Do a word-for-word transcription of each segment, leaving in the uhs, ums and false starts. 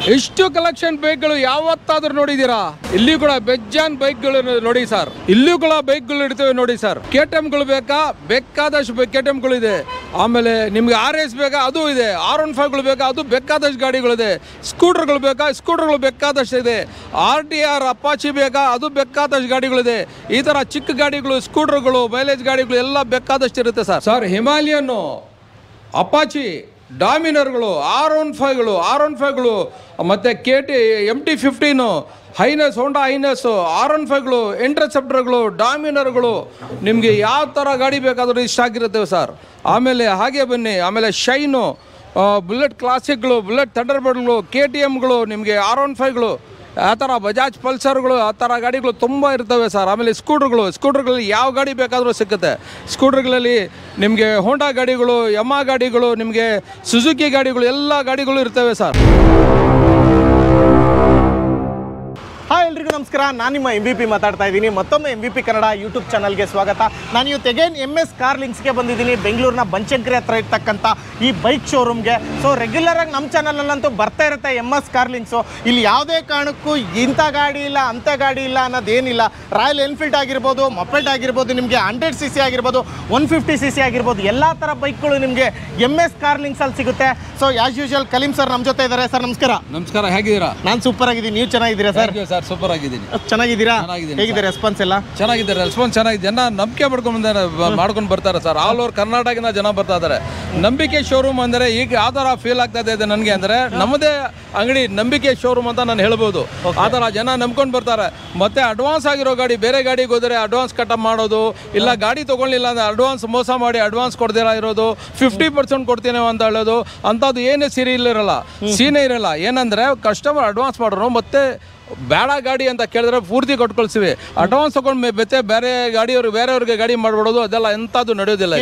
ಇಷ್ಟು ಕಲೆಕ್ಷನ್ ಬೈಕ್ಗಳು ಯಾವತ್ತಾದ್ರೂ ನೋಡಿದೀರಾ? ಇಲ್ಲಿ ಕೂಡ ಬೆಜ್ಜಾನ್ ಬೈಕ್ಗಳು ನೋಡಿ ಸರ್, ಇಲ್ಲೂ ಕೂಡ ಬೈಕ್ಗಳು ಇರ್ತವೆ ನೋಡಿ ಸರ್. ಕೆ ಟಿ ಎಮ್ಗಳು ಬೇಕಾ? ಬೇಕಾದಷ್ಟು ಕೆ ಟಿ ಎಮ್ಗಳು ಇದೆ. ಆಮೇಲೆ ನಿಮ್ಗೆ ಆರ್ ಎಸ್ ಬೇಕಾ? ಅದು ಇದೆ. ಆರ್ ಒನ್ ಫೈವ್ಗಳು ಬೇಕಾ? ಅದು ಬೇಕಾದಷ್ಟು ಗಾಡಿಗಳಿದೆ. ಸ್ಕೂಟರ್ಗಳು ಬೇಕಾ? ಸ್ಕೂಟರ್ಗಳು ಬೇಕಾದಷ್ಟು ಇದೆ. ಆರ್ ಟಿ ಆರ್ ಅಪಾಚಿ ಬೇಕಾ? ಅದು ಬೇಕಾದಷ್ಟು ಗಾಡಿಗಳಿದೆ. ಈ ತರ ಚಿಕ್ಕ ಗಾಡಿಗಳು, ಸ್ಕೂಟರ್ಗಳು, ಮೈಲೇಜ್ ಗಾಡಿಗಳು ಎಲ್ಲ ಬೇಕಾದಷ್ಟು ಇರುತ್ತೆ ಸರ್. ಸರ್ ಹಿಮಾಲಯನ್, ಅಪಾಚಿ, ಡಾಮಿನರ್ಗಳು, ಆರ್ ಒನ್ ಫೈವ್ಗಳು ಆರ್ ಒನ್ ಫೈವ್ಗಳು ಮತ್ತು K T M T fifteen, H'ness, Honda H'ness, R one ಫೈವ್ಗಳು, ಇಂಟರ್ಸೆಪ್ಟರ್ಗಳು, ಡಾಮಿನರ್ಗಳು, ನಿಮಗೆ ಯಾವ ಥರ ಗಾಡಿ ಬೇಕಾದರೂ ಇಷ್ಟ ಆಗಿರುತ್ತೆ ಸರ್. ಆಮೇಲೆ ಹಾಗೆ ಬನ್ನಿ, ಆಮೇಲೆ ಶೈನು, ಬುಲೆಟ್ ಕ್ಲಾಸಿಕ್ಗಳು, ಬುಲೆಟ್ ಥಂಡರ್ಬರ್ಡ್ಗಳು, ಕೆ ಟಿ ಎಮ್ಗಳು, ನಿಮಗೆ ಆರ್ ಒನ್ ಫೈವ್ಗಳು, ಆ ಥರ ಬಜಾಜ್ ಪಲ್ಸರ್ಗಳು, ಆ ಥರ ಗಾಡಿಗಳು ತುಂಬ ಇರ್ತವೆ ಸರ್. ಆಮೇಲೆ ಸ್ಕೂಟ್ರ್ಗಳು, ಸ್ಕೂಟ್ರ್ಗಳಲ್ಲಿ ಯಾವ ಗಾಡಿ ಬೇಕಾದರೂ ಸಿಗುತ್ತೆ. ಸ್ಕೂಟ್ರ್ಗಳಲ್ಲಿ ನಿಮಗೆ ಹೋಂಡಾ ಗಾಡಿಗಳು, ಯಮಾ ಗಾಡಿಗಳು, ನಿಮಗೆ ಸುಜುಕಿ ಗಾಡಿಗಳು, ಎಲ್ಲ ಗಾಡಿಗಳು ಇರ್ತವೆ ಸರ್. ಹಾಯ್ ಎಲ್ರಿಗೂ ನಮಸ್ಕಾರ, ನಾನು ನಿಮ್ಮ ಎಂ ವಿ ಪಿ ಮಾತಾಡ್ತಾ ಇದ್ದೀನಿ. ಮತ್ತೊಮ್ಮೆ M V P Kannada YouTube ಚಾನಲ್ಗೆ ಸ್ವಾಗತ. ನಾನು ಇವತ್ತು ಅಗೇನ್ ಎಮ್ ಎಸ್ ಕಾರ್ ಲಿಂಕ್ಸ್ಗೆ ಬಂದಿದ್ದೀನಿ, ಬೆಂಗಳೂರಿನ ಬನಶಂಕರಿ ಹತ್ರ ಇರ್ತಕ್ಕಂಥ ಈ ಬೈಕ್ ಶೋರೂಮ್ಗೆ. ಸೊ ರೆಗ್ಯುಲರಾಗಿ ನಮ್ಮ ಚಾನಲಲ್ಲಂತೂ ಬರ್ತಾ ಇರುತ್ತೆ ಎಮ್ ಎಸ್ ಕಾರ್ ಲಿಂಕ್ಸು. ಇಲ್ಲಿ ಯಾವುದೇ ಕಾರಣಕ್ಕೂ ಇಂಥ ಗಾಡಿ ಇಲ್ಲ, ಅಂಥ ಗಾಡಿ ಇಲ್ಲ ಅನ್ನೋದೇನಿಲ್ಲ. ರಾಯಲ್ ಎನ್ಫೀಲ್ಡ್ ಆಗಿರ್ಬೋದು, ಮೊಪೆಡ್ ಆಗಿರ್ಬೋದು, ನಿಮಗೆ ಹಂಡ್ರೆಡ್ ಸಿ ಸಿ ಆಗಿರ್ಬೋದು, ಒನ್ ಫಿಫ್ಟಿ ಸಿ ಸಿ ಆಗಿರ್ಬೋದು, ಎಲ್ಲ ಥರ ಬೈಕ್ಗಳು ನಿಮಗೆ ಎಮ್ ಎಸ್ ಕಾರ್ ಲಿಂಕ್ಸಲ್ಲಿ ಸಿಗುತ್ತೆ. So as usual Kaleem sir ನಮ್ಮ ಜೊತೆ ಇದ್ದಾರೆ. ಸರ್ ನಮಸ್ಕಾರ. ನಮಸ್ಕಾರ, ಹೇಗಿದ್ದೀರಾ? ನಾನು ಸೂಪರ್ ಆಗಿದ್ದೀನಿ, ನೀವು ಚೆನ್ನಾಗಿದ್ದೀರಾ ಸರ್? ಸರ್ ಸೂಪರ್ ಆಗಿದ್ದೀನಿ. ಚೆನ್ನಾಗಿದ್ದೀರಾ? ಹೇಗಿದೆ ರೆಸ್ಪಾನ್ಸ್ ಎಲ್ಲ? ಚೆನ್ನಾಗಿದೆ, ರೆಸ್ಪಾನ್ಸ್ ಚೆನ್ನಾಗಿದೆ. ಜನ ನಂಬಿಕೆ ಮಾಡ್ಕೊಂಡು ಮಾಡ್ಕೊಂಡು ಬರ್ತಾರೆ ಸರ್. ಆಲ್ ಓವರ್ ಕರ್ನಾಟಕದಿಂದ ಜನ ಬರ್ತಾ ಇದ್ದಾರೆ. ನಂಬಿಕೆ ಶೋರೂಮ್ ಅಂದರೆ ಈಗ ಯಾವ ಥರ ಫೀಲ್ ಆಗ್ತಾ ಇದೆ ನನಗೆ ಅಂದರೆ, ನಮ್ಮದೇ ಅಂಗಡಿ ನಂಬಿಕೆ ಶೋರೂಮ್ ಅಂತ ನಾನು ಹೇಳ್ಬೋದು. ಆ ಥರ ಜನ ನಂಬ್ಕೊಂಡು ಬರ್ತಾರೆ. ಮತ್ತೆ ಅಡ್ವಾನ್ಸ್ ಆಗಿರೋ ಗಾಡಿ ಬೇರೆ ಗಾಡಿಗೆ ಹೋದರೆ ಅಡ್ವಾನ್ಸ್ ಕಟಪ್ ಮಾಡೋದು, ಇಲ್ಲ ಗಾಡಿ ತೊಗೊಳ್ಳಿಲ್ಲ ಅಂದರೆ ಅಡ್ವಾನ್ಸ್ ಮೋಸ ಮಾಡಿ ಅಡ್ವಾನ್ಸ್ ಕೊಡ್ದಿರ ಇರೋದು, ಫಿಫ್ಟಿ ಪರ್ಸೆಂಟ್ ಕೊಡ್ತೀನಿ ಅಂತ ಹೇಳೋದು, ಅಂಥದ್ದು ಏನೇ ಸೀರೆ ಇಲ್ಲಿರಲ್ಲ, ಸೀನೇ ಇರಲ್ಲ. ಏನಂದರೆ ಕಸ್ಟಮರ್ ಅಡ್ವಾನ್ಸ್ ಮಾಡೋರು ಮತ್ತೆ ಬೇಡ ಗಾಡಿ ಅಂತ ಕೇಳಿದ್ರೆ ಪೂರ್ತಿ ಕೊಟ್ಕೊಳ್ತೀವಿ. ಅಡ್ವಾನ್ಸ್ ತಗೊಂಡು ಮತ್ತೆ ಬೇರೆ ಗಾಡಿಯವ್ರು ಬೇರೆಯವ್ರಿಗೆ ಗಾಡಿ ಮಾಡ್ಬಿಡೋದು, ಅದೆಲ್ಲ ಎಂಥದ್ದು ನಡೆಯೋದಿಲ್ಲ,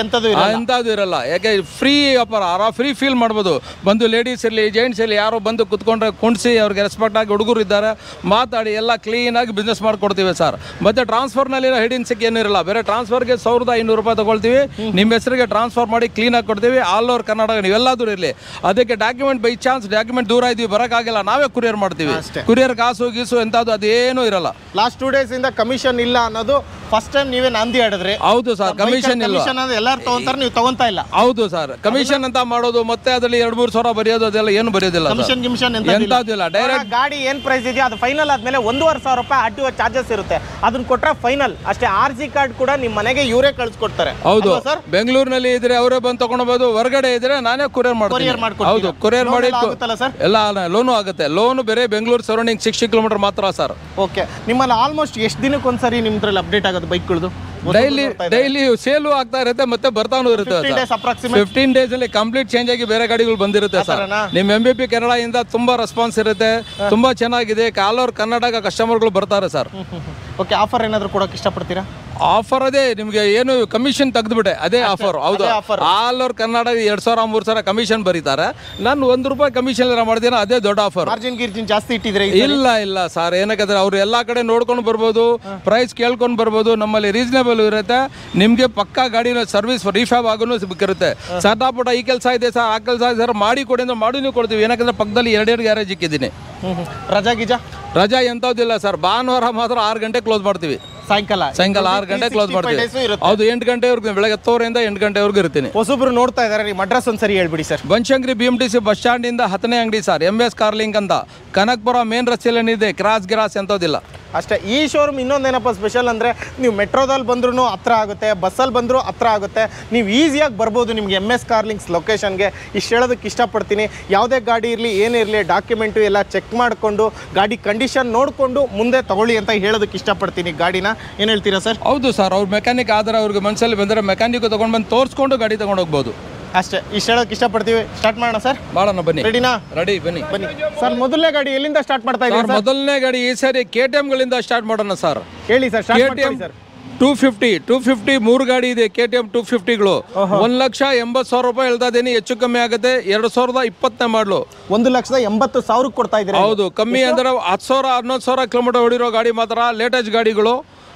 ಎಂಥದ್ದು ಇರಲ್ಲ. ಯಾಕೆ ಫ್ರೀ ವ್ಯಾಪಾರ, ಆರಾಮ್ ಫ್ರೀ ಫೀಲ್ ಮಾಡ್ಬೋದು. ಬಂದು ಲೇಡೀಸ್ ಇರಲಿ, ಜೆಂಟ್ಸ್ ಇರಲಿ, ಯಾರೋ ಬಂದು ಕುತ್ಕೊಂಡ್ರೆ ಕುಣಿಸಿ ಅವ್ರಿಗೆ ರೆಸ್ಪೆಕ್ಟ್ ಆಗಿ ಹುಡುಗರು ಇದ್ದಾರೆ ಮಾತಾಡಿ ಎಲ್ಲ ಕ್ಲೀನಾಗಿ ಬಿಸ್ನೆಸ್ ಮಾಡ್ಕೊಡ್ತೀವಿ ಸರ್. ಮತ್ತೆ ಟ್ರಾನ್ಸ್ಫರ್ನಲ್ಲಿ ಹಿಡಿನ್ಸಿಕ್ ಏನಿರಲ್ಲ, ಬೇರೆ ಟ್ರಾನ್ಸ್ಫರ್ಗೆ ಸಾವಿರದ ಐನೂರು ರೂಪಾಯಿ ತೊಗೊಳ್ತೀವಿ, ನಿಮ್ಮ ಹೆಸರಿಗೆ ಟ್ರಾನ್ಸ್ಫರ್ ಮಾಡಿ ಕ್ಲೀನಾಗಿ ಕೊಡ್ತೀವಿ. ಆಲ್ ಓವರ್ ಕರ್ನಾಟಕ ನೀವೆಲ್ಲಾದ್ರೂ ಇರಲಿ. ಅದಕ್ಕೆ ಡಾಕ್ಯುಮೆಂಟ್ ಬೈ ಚಾನ್ಸ್ ಡಾಕ್ಯುಮೆಂಟ್ ದೂರ ಇದ್ದೀವಿ, ಬರೋಕ್ಕಾಗಿಲ್ಲ, ನಾವೇ ಕುರಿಯರ್ ಮಾಡ್ತೀವಿ. ಕುರಿಯರ್ ಕಾಸು ಗೀಸು ಎಂತದ್ದು ಅದೇನು ಇರಲ್ಲ. ಲಾಸ್ಟ್ ಟೂ ಡೇಸ್ ಇಂದ ಕಮಿಷನ್ ಇಲ್ಲ ಅನ್ನೋದು ಫಸ್ಟ್ ಟೈಮ್ ನೀವೇ ನಂದಿ ಆಡಿದ್ರಿ. ಹೌದು ಸರ್, ಕಮಿಷನ್ ಇಲ್ಲ. ಎಲ್ಲರೂ ತಗೊಂತಾರೆ, ನೀವು ತಗೊಂತಾ ಇಲ್ಲ. ಹೌದು ಸರ್, ಕಮಿಷನ್ ಅಂತ ಮಾಡೋದು ಮತ್ತೆ ಅದರಲ್ಲಿ ಎರಡು ಮೂರು ಸಾವಿರ ಬರೆಯೋದು, ಅದೆಲ್ಲ ಏನು ಬರೆಯೋದಿಲ್ಲ. ಕಮಿಷನ್ ಗಿಮಿಷನ್ ಎಂತದಿಲ್ಲ. ಡೈರೆಕ್ಟ್ ಗಾಡಿ ಏನ್ ಪ್ರೈಸ್ ಇದೆಯೋ ಅದು ಫೈನಲ್ ಆದ್ಮೇಲೆ ಒಂದೂವರೆ ಸಾವಿರ ರೂಪಾಯಿ ಆರ್ ಟಿ ಒ ಚಾರ್ಜಸ್ ಇರುತ್ತೆ, ಅದನ್ನ ಕೊಟ್ರೆ ಫೈನಲ್ ಅಷ್ಟೇ. ಆರ್ ಸಿ ಕಾರ್ಡ್ ಕೂಡ ನಿಮ್ಮ ಮನೆಗೆ ಇವರೇ ಕಳ್ಸಿಕೊಡ್ತಾರೆ. ಹೌದು ಸರ್, ಬೆಂಗಳೂರಿನಲ್ಲಿ ಇದ್ರೆ ಅವರೇ ಬಂದು ತಗೊಂಡ್ಬೋದು, ಹೊರಗಡೆ ಇದ್ರೆ ನಾನೇ ಕೊರಿಯರ್ ಮಾಡ್ತೀನಿ. ಹೌದು, ಕೊರಿಯರ್ ಮಾಡಿ ಎಲ್ಲ ಲೋನು ಆಗುತ್ತೆ. ಲೋನು ಬೇರೆ ಬೆಂಗಳೂರು ಸರೌಂಡಿಂಗ್ ಸಿಕ್ಸ್ಟಿ ಕಿಲೋಮೀಟರ್ ಮಾತ್ರ ಸರ್. ಓಕೆ, ನಿಮ್ಮಲ್ಲಿ ಆಲ್ಮೋಸ್ಟ್ ಎಷ್ಟು ದಿನಕ್ಕೆ ಒಂದ್ಸರಿ ನಿಮ್ದ್ರಲ್ಲಿ ಅಪ್ಡೇಟ್ ಆಗೋದು ಬೈಕ್ಗಳದು? ಡೈಲಿ ಡೈಲಿ ಸೇಲು ಆಗ್ತಾ ಇರುತ್ತೆ, ಮತ್ತೆ ಬರ್ತಾನು ಇರುತ್ತೆ. ಫಿಫ್ಟೀನ್ ಡೇಸ್ ಅಲ್ಲಿ ಕಂಪ್ಲೀಟ್ ಚೇಂಜ್ ಆಗಿ ಬೇರೆ ಗಾಡಿಗಳು ಬಂದಿರುತ್ತೆ ಸರ್. ನಿಮ್ ಎಂ ಬಿ ಪಿ ಕನ್ನಡ ಇಂದ ತುಂಬಾ ರೆಸ್ಪಾನ್ಸ್ ಇರುತ್ತೆ, ತುಂಬಾ ಚೆನ್ನಾಗಿದೆ. ಆಲ್ ಓವರ್ ಕರ್ನಾಟಕ ಕಸ್ಟಮರ್ಗಳು ಬರ್ತಾರೆ ಸರ್. ಓಕೆ, ಆಫರ್ ಏನಾದ್ರು ಕೊಡೋಕೆ ಇಷ್ಟಪಡ್ತೀರಾ? ಆಫರ್ ಅದೇ, ನಿಮ್ಗೆ ಏನು ಕಮಿಷನ್ ತೆಗೆದುಬಿಟ್ಟೆ ಅದೇ ಆಫರ್. ಹೌದು, ಆಲ್ ಓವರ್ ಕರ್ನಾಟಕ ಎರಡ್ ಸಾವಿರ ಮೂರ್ ಸಾವಿರ ಕಮಿಷನ್ ಬರೀತಾರೆ, ನಾನು ಒಂದ್ ರೂಪಾಯಿ ಕಮಿಷನ್ ಮಾಡ್ತೀನಿ, ಅದೇ ದೊಡ್ಡ ಆಫರ್. ಮಾರ್ಜಿನ್ ಗಿರ್ಜಿನ್ ಜಾಸ್ತಿ ಇಟ್ಟಿದ್ರೆ? ಇಲ್ಲ ಇಲ್ಲ ಸರ್, ಏನಕ್ಕೆ ಅವ್ರು ಎಲ್ಲಾ ಕಡೆ ನೋಡ್ಕೊಂಡು ಬರ್ಬೋದು, ಪ್ರೈಸ್ ಕೇಳ್ಕೊಂಡು ಬರ್ಬೋದು. ನಮ್ಮಲ್ಲಿ ರೀಸನೇಬಲ್ ಇರುತ್ತೆ. ನಿಮ್ಗೆ ಪಕ್ಕಾ ಗಾಡಿನ ಸರ್ವಿಸ್ ರಿಫ್ಯಾಬ್ ಆಗೋನು ಸಿಕ್ಕಿರುತ್ತೆ. ಸದಾ ಪುಟ ಈ ಕೆಲಸ ಇದೆ ಸರ್, ಆ ಕೆಲಸ ಇದೆ ಸರ್, ಮಾಡಿ ಕೊಡಿ ಅಂದ್ರೆ ಮಾಡಿನೂ ಕೊಡ್ತೀವಿ. ಏನಕ್ಕೆ ಪಕ್ಕದಲ್ಲಿ ಎರಡೆರಡು ಗ್ಯಾರೇಜ್ ಇಕ್ಕಿದ್ದೀನಿ. ರಜಾ ಗಿಜಾ? ರಜಾ ಎಂತದಿಲ್ಲ ಸರ್, ಭಾನುವಾರ ಮಾತ್ರ ಆರು ಗಂಟೆ ಕ್ಲೋಸ್ ಮಾಡ್ತೀವಿ. ಸಾಯಂಕಾಲ ಸಾಯಂಕಾಲ ಆರು ಗಂಟೆ ಕ್ಲೋಸ್ ಮಾಡ್ತೀವಿ. ಹೌದು, ಎಂಟು ಗಂಟೆವರೆಗೂ, ಬೆಳಗ್ಗೆ ಹತ್ತುವರೆಯಿಂದ ಎಂಟು ಗಂಟೆವರೆಗೂ ಇರ್ತೀನಿ. ಹೊಸಬ್ರು ನೋಡ್ತಾ ಇದಾರೆ, ನಿಮ್ಮ ಅಡ್ರೆಸ್ ಒಂದ್ಸರಿ ಹೇಳ್ಬಿಡಿ sir. Banashankari B M T C bus stand ಇಂದ ಹತ್ತನೇ ಅಂಗಡಿ ಸರ್, ಎಂ ಎಸ್ ಕಾರ್ಲಿಂಗ್ ಅಂತ. ಕನಕಪುರ ಮೇನ್ ರಸ್ತೆಯಲ್ಲಿ ಇದೆ, ಕ್ರಾಸ್ ಗಿರಾಸ್ ಎಂತದಿಲ್ಲ ಅಷ್ಟೇ. ಈ ಶೋರೂಮ್ ಇನ್ನೊಂದೇನಪ್ಪ ಸ್ಪೆಷಲ್ ಅಂದರೆ, ನೀವು ಮೆಟ್ರೋದಲ್ಲಿ ಬಂದ್ರೂ ಹತ್ರ ಆಗುತ್ತೆ, ಬಸ್ಸಲ್ಲಿ ಬಂದರೂ ಹತ್ರ ಆಗುತ್ತೆ, ನೀವು ಈಸಿಯಾಗಿ ಬರ್ಬೋದು ನಿಮ್ಗೆ ಎಮ್ ಎಸ್ ಕಾರ್ ಲಿಂಕ್ಸ್ ಲೊಕೇಶನ್ಗೆ. ಇಷ್ಟು ಹೇಳೋದಕ್ಕೆ ಇಷ್ಟಪಡ್ತೀನಿ. ಯಾವುದೇ ಗಾಡಿ ಇರಲಿ ಏನಿರಲಿ ಡಾಕ್ಯುಮೆಂಟು ಎಲ್ಲ ಚೆಕ್ ಮಾಡಿಕೊಂಡು ಗಾಡಿ ಕಂಡೀಷನ್ ನೋಡಿಕೊಂಡು ಮುಂದೆ ತಗೊಳ್ಳಿ ಅಂತ ಹೇಳೋದಕ್ಕೆ ಇಷ್ಟಪಡ್ತೀನಿ. ಗಾಡಿನ ಏನು ಹೇಳ್ತೀರಾ ಸರ್? ಹೌದು ಸರ್, ಅವ್ರ ಮೆಕ್ಯಾನಿಕ್ ಆದರೆ ಅವ್ರಿಗೆ ಮನಸ್ಸಲ್ಲಿ ಬಂದರೆ ಮೆಕ್ಯಾನಿಕ್ ತೊಗೊಂಡು ಬಂದು ತೋರಿಸ್ಕೊಂಡು ಗಾಡಿ ತೊಗೊಂಡು ಹೋಗ್ಬೋದು ಅಷ್ಟೇ. ಇಷ್ಟು ಹೇಳೋಕೆ ಇಷ್ಟಪಡ್ತೀವಿ. ಸ್ಟಾರ್ಟ್ ಮಾಡೋಣ ಸರ್? ಮಾಡೋಣ ಬನ್ನಿ. ರೆಡಿನಾ? ರೆಡಿ, ಬನ್ನಿ ಬನ್ನಿ ಸರ್. ಮೊದಲನೇ ಗಾಡಿ ಎಲ್ಲಿಂದ ಸ್ಟಾರ್ಟ್ ಮಾಡ್ತಾ ಇದ್ದೀವಿ? ಮೊದಲನೇ ಗಾಡಿ ಈ ಸರಿ ಕೆ ಟಿ ಎಮ್ಗಳಿಂದ ಸ್ಟಾರ್ಟ್ ಮಾಡೋಣ ಸರ್. ಹೇಳಿ sir. K T M two fifty two fifty ಮೂರು ಗಾಡಿ ಇದೆ. ಕೆ ಟಿ ಎಮ್ ಟೂ ಫಿಫ್ಟಿಗಳು ಒಂದ್ ಲಕ್ಷ ಎಂಬತ್ತು ಸಾವಿರ ರೂಪಾಯಿ ಹೇಳ್ತಾ ಇದ್ದೀನಿ, ಹೆಚ್ಚು ಕಮ್ಮಿ ಆಗುತ್ತೆ. ಎರಡು ಸಾವಿರದ ಇಪ್ಪತ್ತನೇ ಮಾಡಲು ಒಂದು ಲಕ್ಷದ ಎಂಬತ್ತು ಸಾವಿರಕ್ಕೆ ಕೊಡ್ತಾ ಇದ್ದೀರಿ. ಹೌದು, ಕಮ್ಮಿ ಅಂದ್ರೆ ಹತ್ತು ಸಾವಿರ ಹನ್ನೊಂದು ಸಾವಿರ ಕಿಲೋಮೀಟರ್ ಹೊಡಿರೋ ಗಾಡಿ ಮಾತ್ರ. ಲೇಟೆಸ್ಟ್ ಗಾಡಿಗಳು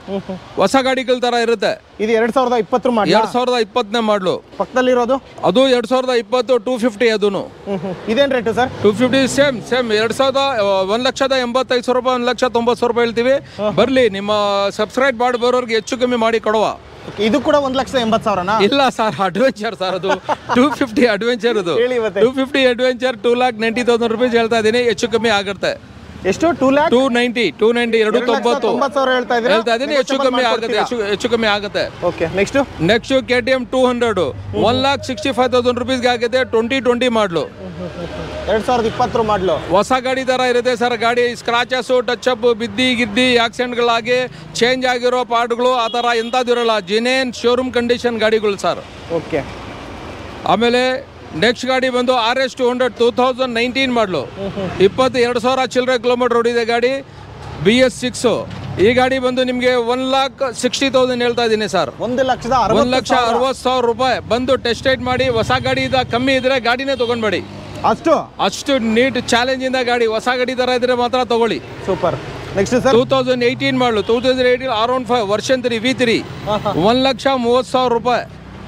ಹೊಸ ಗಾಡಿಗಳ ತರ ಇರುತ್ತೆ. ಇದು ಎರಡ್ ಸಾವಿರದ ಇಪ್ಪತ್ತರ ಮಾಡಿ ಎರಡ್ ಸಾವಿರದ ಇಪ್ಪತ್ತನೇ ಮಾಡ್ಲು. ಪಕ್ಕದಲ್ಲಿರೋದು ಅದು ಎರಡ್ ಸಾವಿರದ ಇಪ್ಪತ್ತು ಟೂ ಫಿಫ್ಟಿ ಅದೂನು. ಇದೇನ್ rate sir? Two fifty same same ಎರಡ್ ಸಾವಿರದ ಒಂದ್ ಲಕ್ಷದ ಎಂಬತ್ತೈದು ಸಾವಿರ ರೂಪಾಯಿ ಒಂದ್ ಲಕ್ಷ ತೊಂಬತ್ತು ಸಾವಿರ ರೂಪಾಯಿ ಹೇಳ್ತೀವಿ. ಬರ್ಲಿ ನಿಮ್ಮ ಸಬ್ಸ್ಕ್ರೈಬ್ ಮಾಡಿ ಬರೋರ್ಗೆ ಹೆಚ್ಚು ಕಮ್ಮಿ ಮಾಡಿ ಕೊಡುವ. ಇದು ಕೂಡ ಒಂದ್ ಲಕ್ಷ ಎಂಬತ್ತು ಸಾವಿರನಾ? ಇಲ್ಲ ಸರ್, ಅಡ್ವೆಂಚರ್ ಸರ್ ಅದು. ಟೂ ಫಿಫ್ಟಿ ಅಡ್ವೆಂಚರ್ ಅದು. Two fifty adventure two lakh ninety thousand rupees ಹೇಳ್ತಾ ಇದೀನಿ. ಹೆಚ್ಚು ಕಮ್ಮಿ ಆಗುತ್ತೆ. ಎಷ್ಟು? Two lakh two ninety two ninety ಎರಡು ತೊಂಬತ್ತು ಹೇಳ್ತಾ ಹೇಳ್ತಾ ಇದೀನಿ. ಹೆಚ್ಚು ಕಮ್ಮಿ ಆಗುತ್ತೆ. ಹೆಚ್ಚು ಕಮ್ಮಿ ಆಗುತ್ತೆ. Okay, next next K T M two hundred one lakh sixty five thousand ರುಪೀಸ್ಗೆ ಆಗುತ್ತೆ. ಟ್ವೆಂಟಿ ಟ್ವೆಂಟಿ ಮಾಡ್ಲು, ಎರಡ್ ಸಾವಿರದ ಇಪ್ಪತ್ತರ ಮಾಡ್ಲು. ಹೊಸ ಗಾಡಿ ತರ ಇರುತ್ತೆ ಸರ್. ಗಾಡಿ ಸ್ಕ್ರಾಚಸ್, ಟಚ್ ಅಪ್, ಬಿದ್ದಿ ಗಿದ್ದಿ ಆಕ್ಸಿಡೆಂಟ್ಗಳಾಗಿ ಚೇಂಜ್ ಆಗಿರೋ ಪಾರ್ಟ್ಗಳು ಆ ಥರ ಎಂಥದ್ದಿರಲ್ಲ. ಜಿನೇನ್ ಶೋರೂಮ್ ಕಂಡೀಷನ್ ಗಾಡಿಗಳು ಸರ್. ಓಕೆ, ಆಮೇಲೆ ನೆಕ್ಸ್ಟ್ ಗಾಡಿ ಬಂದು R S two hundred two thousand nineteen model ಇಪ್ಪತ್ತು ಎರಡು ಸಾವಿರ ಚಿಲ್ಲರೆ ಕಿಲೋಮೀಟರ್ ಓಡಿದೆ ಗಾಡಿ. B S six. ಈ ಗಾಡಿ ಬಂದು ನಿಮಗೆ ಒನ್ ಲಾಕ್ ಸಿಕ್ಸ್ಟಿ ತೌಸಂಡ್ ಹೇಳ್ತಾ ಇದ್ದೀನಿ ಸರ್. ಒಂದು ಲಕ್ಷದ ಒಂದು ಲಕ್ಷ ಅರವತ್ತು ಸಾವಿರ ರೂಪಾಯಿ ಬಂದು ಟೆಸ್ಟ್ ರೈಡ್ ಮಾಡಿ. ಹೊಸ ಗಾಡಿ ಇದ ಕಮ್ಮಿ ಇದ್ರೆ ಗಾಡಿನೇ ತಗೊಂಡ್ಬೇಡಿ. ಅಷ್ಟು ಅಷ್ಟು ನೀಟ್ ಚಾಲೆಂಜ್ ಇಂದ ಗಾಡಿ. ಹೊಸ ಗಾಡಿ ತರ ಇದ್ರೆ ಮಾತ್ರ ತಗೊಳ್ಳಿ. Super. Next sir two thousand eighteen model two thousand eighteen R one five version three V three ಒಂದ್ ಲಕ್ಷ ಮೂವತ್ತು ಸಾವಿರ ರೂಪಾಯಿ.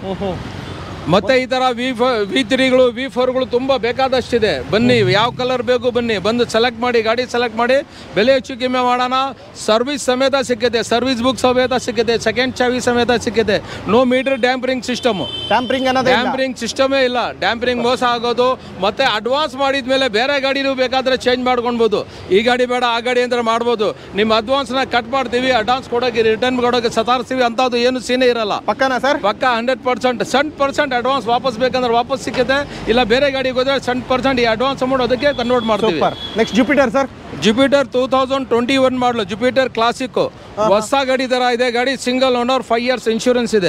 ಮತ್ತೆ ಈ ತರ ವಿ ವಿ ತ್ರೀಗಳು ವಿ ಫೋರ್ಗಳು ತುಂಬ ಬೇಕಾದಷ್ಟಿದೆ. ಬನ್ನಿ, ಯಾವ ಕಲರ್ ಬೇಕು ಬನ್ನಿ, ಬಂದು ಸೆಲೆಕ್ಟ್ ಮಾಡಿ, ಗಾಡಿ ಸೆಲೆಕ್ಟ್ ಮಾಡಿ. ಬೆಲೆ ಹೆಚ್ಚು ಕಮ್ಮಿ ಮಾಡೋಣ. ಸರ್ವಿಸ್ ಸಮೇತ ಸಿಕ್ಕುತ್ತೆ. ಸರ್ವಿಸ್ ಬುಕ್ ಸಮೇತ ಸಿಕ್ಕುತ್ತೆ. ಸೆಕೆಂಡ್ ಚಾವಿ ಸಮೇತ ಸಿಕ್ಕುತ್ತೆ. No meter tampering system. Tampering tampering ಸಿಸ್ಟಮೇ ಇಲ್ಲ. ಡ್ಯಾಂಪರಿಂಗ್ ಮೋಸ ಆಗೋದು. ಮತ್ತೆ ಅಡ್ವಾನ್ಸ್ ಮಾಡಿದ್ಮೇಲೆ ಬೇರೆ ಗಾಡಿನೂ ಬೇಕಾದ್ರೆ ಚೇಂಜ್ ಮಾಡ್ಕೊಳ್ಬೋದು. ಈ ಗಾಡಿ ಬೇಡ ಆ ಗಾಡಿ ಅಂದ್ರೆ ಮಾಡ್ಬೋದು. ನಿಮ್ಮ ಅಡ್ವಾನ್ಸ್ನ ಕಟ್ ಮಾಡ್ತೀವಿ, ಅಡ್ವಾನ್ಸ್ ಕೊಡೋಕೆ ರಿಟರ್ನ್ ಕೊಡೋಕೆ ಸತಾರಿಸ್ತೀವಿ. ಅಂಥದ್ದು ಏನು ಸೀನೇ ಇರಲ್ಲ. ಪಕ್ಕನಾ ಸರ್? ಪಕ್ಕ hundred percent seven percent advance ವಾಪಸ್ ಬೇಕಂದ್ರೆ ವಾಪಸ್ ಸಿಕ್ಕುತ್ತೆ. ಇಲ್ಲ ಬೇರೆ ಗಾಡಿಗೆ ಹೋದ್ರೆ ಸೆವೆನ್ ಪರ್ಸೆಂಟ್ ಈ ಅಡ್ವಾನ್ಸ್ ಅಮೌಂಟ್ ಅದಕ್ಕೆ ಕನ್ವರ್ಟ್ ಮಾಡ್ತೀವಿ. Next Jupiter sir. Jupiter two thousand twenty one model Jupiter Classic ಹೊಸ ಗಾಡಿ ತರ ಇದೆ. ಗಾಡಿ single owner, five years insurance ಇದೆ.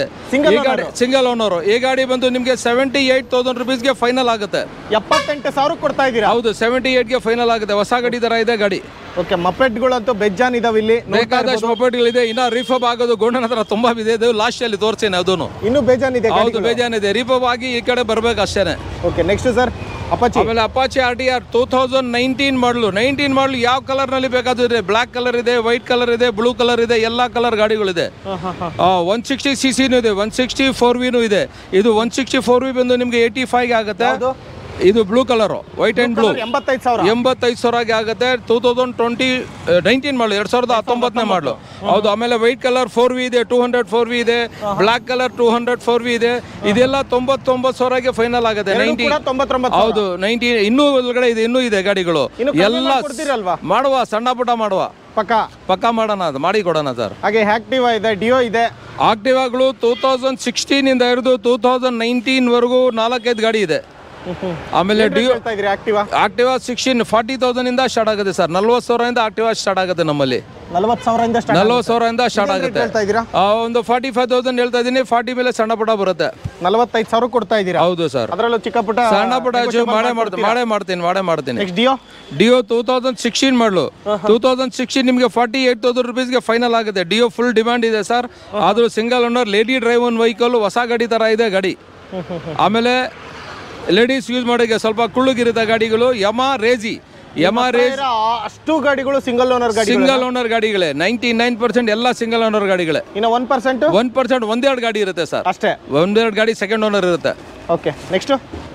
Single owner. ಈ ಗಾಡಿ ಬಂದು ನಿಮಗೆ ಸೆವೆಂಟಿ ಏಟ್ ತೌಸಂಡ್ ರುಪೀಸ್ಗೆ ಫೈನಲ್ ಆಗುತ್ತೆ. ಎಪ್ಪತ್ತೆಂಟು ಸಾವಿರ ಕೊಡ್ತಾ ಇದ್ದೀರಾ? ಹೌದು, ಸೆವೆಂಟಿ ಏಟ್ಗೆ ಫೈನಲ್ ಆಗುತ್ತೆ. ಹೊಸ ಗಾಡಿ ತರ ಇದೆ ಗಾಡಿ. ಓಕೆ, ಮಪೆಟ್ಗಳಂತೂ ಬೆಜ್ಜಾನ್ ಇದಾವೆ ಇಲ್ಲಿ. ಬೇಕಾದಷ್ಟು ಮಪೆಟ್ಗಳಿದೆ. ಇನ್ನ ರಿಫಬ್ ಆಗೋದು ಗೋಲ್ಡನ್ ಹತ್ರ ತುಂಬಾ ಇದೆ. ಲಾಸ್ಟ್ ಅಲ್ಲಿ ತೋರಿಸ್ತೀನಿ ಅದನ್ನು. ಇನ್ನು ಬೇಜಾನ್ ಇದೆ. ಹೌದು, ಬೇಜಾನ್ ಇದೆ. ರಿಫಬ್ ಆಗಿ ಈ ಕಡೆ ಬರ್ಬೇಕು ಅಷ್ಟೇನೆ. Okay, next sir Apache. ಆಮೇಲೆ Apache R T R two thousand nineteen model nineteen model ಯಾವ ಕಲರ್ ನಲ್ಲಿ ಬೇಕಾದ್ರೆ ಬ್ಲಾಕ್ ಕಲರ್ ಇದೆ, ವೈಟ್ ಕಲರ್ ಇದೆ, ಬ್ಲೂ ಕಲರ್ ಇದೆ, ಎಲ್ಲಾ ಕಲರ್ ಗಾಡಿಗಳಿದೆ. ಒನ್ ಸಿಕ್ಸ್ಟಿ ಸಿ ಸಿನೂ ಇದೆ, ಒನ್ ಸಿಕ್ಸ್ಟಿ ಫೋರ್ ವಿನೂ ಇದೆ. ಇದು ಒನ್ ಸಿಕ್ಸ್ಟಿ ಫೋರ್ ವಿ ಬಂದು ನಿಮ್ಗೆ ಏಯ್ಟಿ ಫೈವ್ ಆಗುತ್ತೆ. ಇದು blue colour, white and blue. ಎಂಬತ್ತೈದು ಸಾವಿರ ಎಂಬತ್ತೈದು ಸಾವಿರಗೆ ಆಗುತ್ತೆ. ಟೂ ತೌಸಂಡ್ ಟ್ವೆಂಟಿ ನೈನ್ಟೀನ್ ಮಾಡಲು ಎರಡ್ ಸಾವಿರದ ಹತ್ತೊಂಬತ್ತನೇ ಮಾಡಲು. ಹೌದು. ಆಮೇಲೆ ವೈಟ್ ಕಲರ್ ಫೋರ್ ವಿ ಇದೆ, ಟೂ ಹಂಡ್ರೆಡ್ ಫೋರ್ ವಿ ಇದೆ. Black colour two hundred four V ಇದೆ. ಇದೆಲ್ಲ ತೊಂಬತ್ತೊಂಬತ್ತು ಸಾವಿರಗೆ ಫೈನಲ್ ಆಗುತ್ತೆ. ನೈನ್ಟಿ ಹೌದು ನೈನ್ಟಿ ಇನ್ನೂ ಒಳಗಡೆ ಇದೆ, ಇನ್ನೂ ಇದೆ ಗಾಡಿಗಳು. ಎಲ್ಲ ಮಾಡುವ, ಸಣ್ಣ ಪುಟ್ಟ ಮಾಡುವ. ಪಕ್ಕ ಪಕ್ಕ ಮಾಡೋಣ, ಅದು ಮಾಡಿ ಕೊಡೋಣ ಸರ್. ಹಾಗೆ ಆಕ್ಟಿವಾ ಇದೆ, ಡಿಯೋ ಇದೆ. ಆಕ್ಟಿವಾಗಳು ಟೂ ತೌಸಂಡ್ ಸಿಕ್ಸ್ಟೀನ್ ಇಂದ ಹಿಡಿದು ಟೂ ತೌಸಂಡ್ ನೈನ್ಟೀನ್ ವರೆಗೂ ನಾಲ್ಕೈದು ಗಾಡಿ ಇದೆ. ಆಮೇಲೆ Dio Activa sixteen forty thousand ಇಂದ ಸ್ಟಾರ್ಟ್ ಆಗುತ್ತೆ ಸರ್. ನಲ್ವತ್ತು ಸಾವಿರದಿಂದ ಆಕ್ಟಿವಾ ಸ್ಟಾರ್ಟ್ ಆಗುತ್ತೆ ನಮ್ಮಲ್ಲಿ. ನಲ್ವತ್ತು ಸಾವಿರದಿಂದ ನಲ್ವತ್ತು ಸಾವಿರದಿಂದ ಸ್ಟಾರ್ಟ್ ಆಗುತ್ತೆ. ಒಂದು ಫಾರ್ಟಿ ಫೈವ್ ತೌಸಂಡ್ ಹೇಳ್ತಾ ಇದೀನಿ. ಫಾರ್ಟಿ ಮೇಲೆ ಸಣ್ಣ ಪುಟ್ಟ ಬರುತ್ತೆ. ನಲವತ್ತೈದು ಸಾವಿರ ಕೊಡ್ತಾ ಇದೀರಾ? ಹೌದು ಸರ್. ಅದರಲ್ಲೂ ಚಿಕ್ಕ ಪುಟ್ಟ ಸಣ್ಣ ಪುಟ್ಟ ಮಾಡೇ ಮಾಡ್ತೀನಿ ಮಾಡೇ ಮಾಡ್ತೀನಿ ಮಾಡೇ ಮಾಡ್ತೀನಿ. Dio Dio two thousand sixteen model two thousand sixteen ನಿಮಗೆ ಫಾರ್ಟಿ ಏಟ್ ತೌಸಂಡ್ ರುಪೀಸ್ಗೆ ಫೈನಲ್ ಆಗುತ್ತೆ. ಡಿಯೋ ಫುಲ್ ಡಿಮ್ಯಾಂಡ್ ಇದೆ ಸರ್. ಆದ್ರೂ single owner, lady driven vehicle, ಹೊಸ ಗಾಡಿ ತರ ಇದೆ ಗಾಡಿ. ಆಮೇಲೆ ಲೇಡೀಸ್ ಯೂಸ್ ಮಾಡೋಕೆ ಸ್ವಲ್ಪ ಕುಳ್ಳುಗಿರುತ್ತೆ ಗಾಡಿಗಳು. ಯಮಾ ರೇಜಿ ಯಮಾ ರೇಜ್ ಅಷ್ಟು ಗಾಡಿಗಳು ಸಿಂಗಲ್ ಓನರ್ ಗಾಡಿ ಸಿಂಗಲ್ ಓನರ್ ಗಾಡಿಗಳೇ. ನೈಂಟಿ ನೈನ್ ಪರ್ಸೆಂಟ್ ಎಲ್ಲ ಸಿಂಗಲ್ ಓನರ್ ಗಾಡಿಗಳೇ. ಇನ್ನು ಒನ್ ಪರ್ಸೆಂಟ್ ಒನ್ ಪರ್ಸೆಂಟ್ ಒಂದೆರಡು ಗಾಡಿ ಇರುತ್ತೆ ಸರ್ ಅಷ್ಟೇ. ಒಂದೆರಡು ಗಾಡಿ ಸೆಕೆಂಡ್ ಓನರ್ ಇರುತ್ತೆ. ಓಕೆ, ನೆಕ್ಸ್ಟ್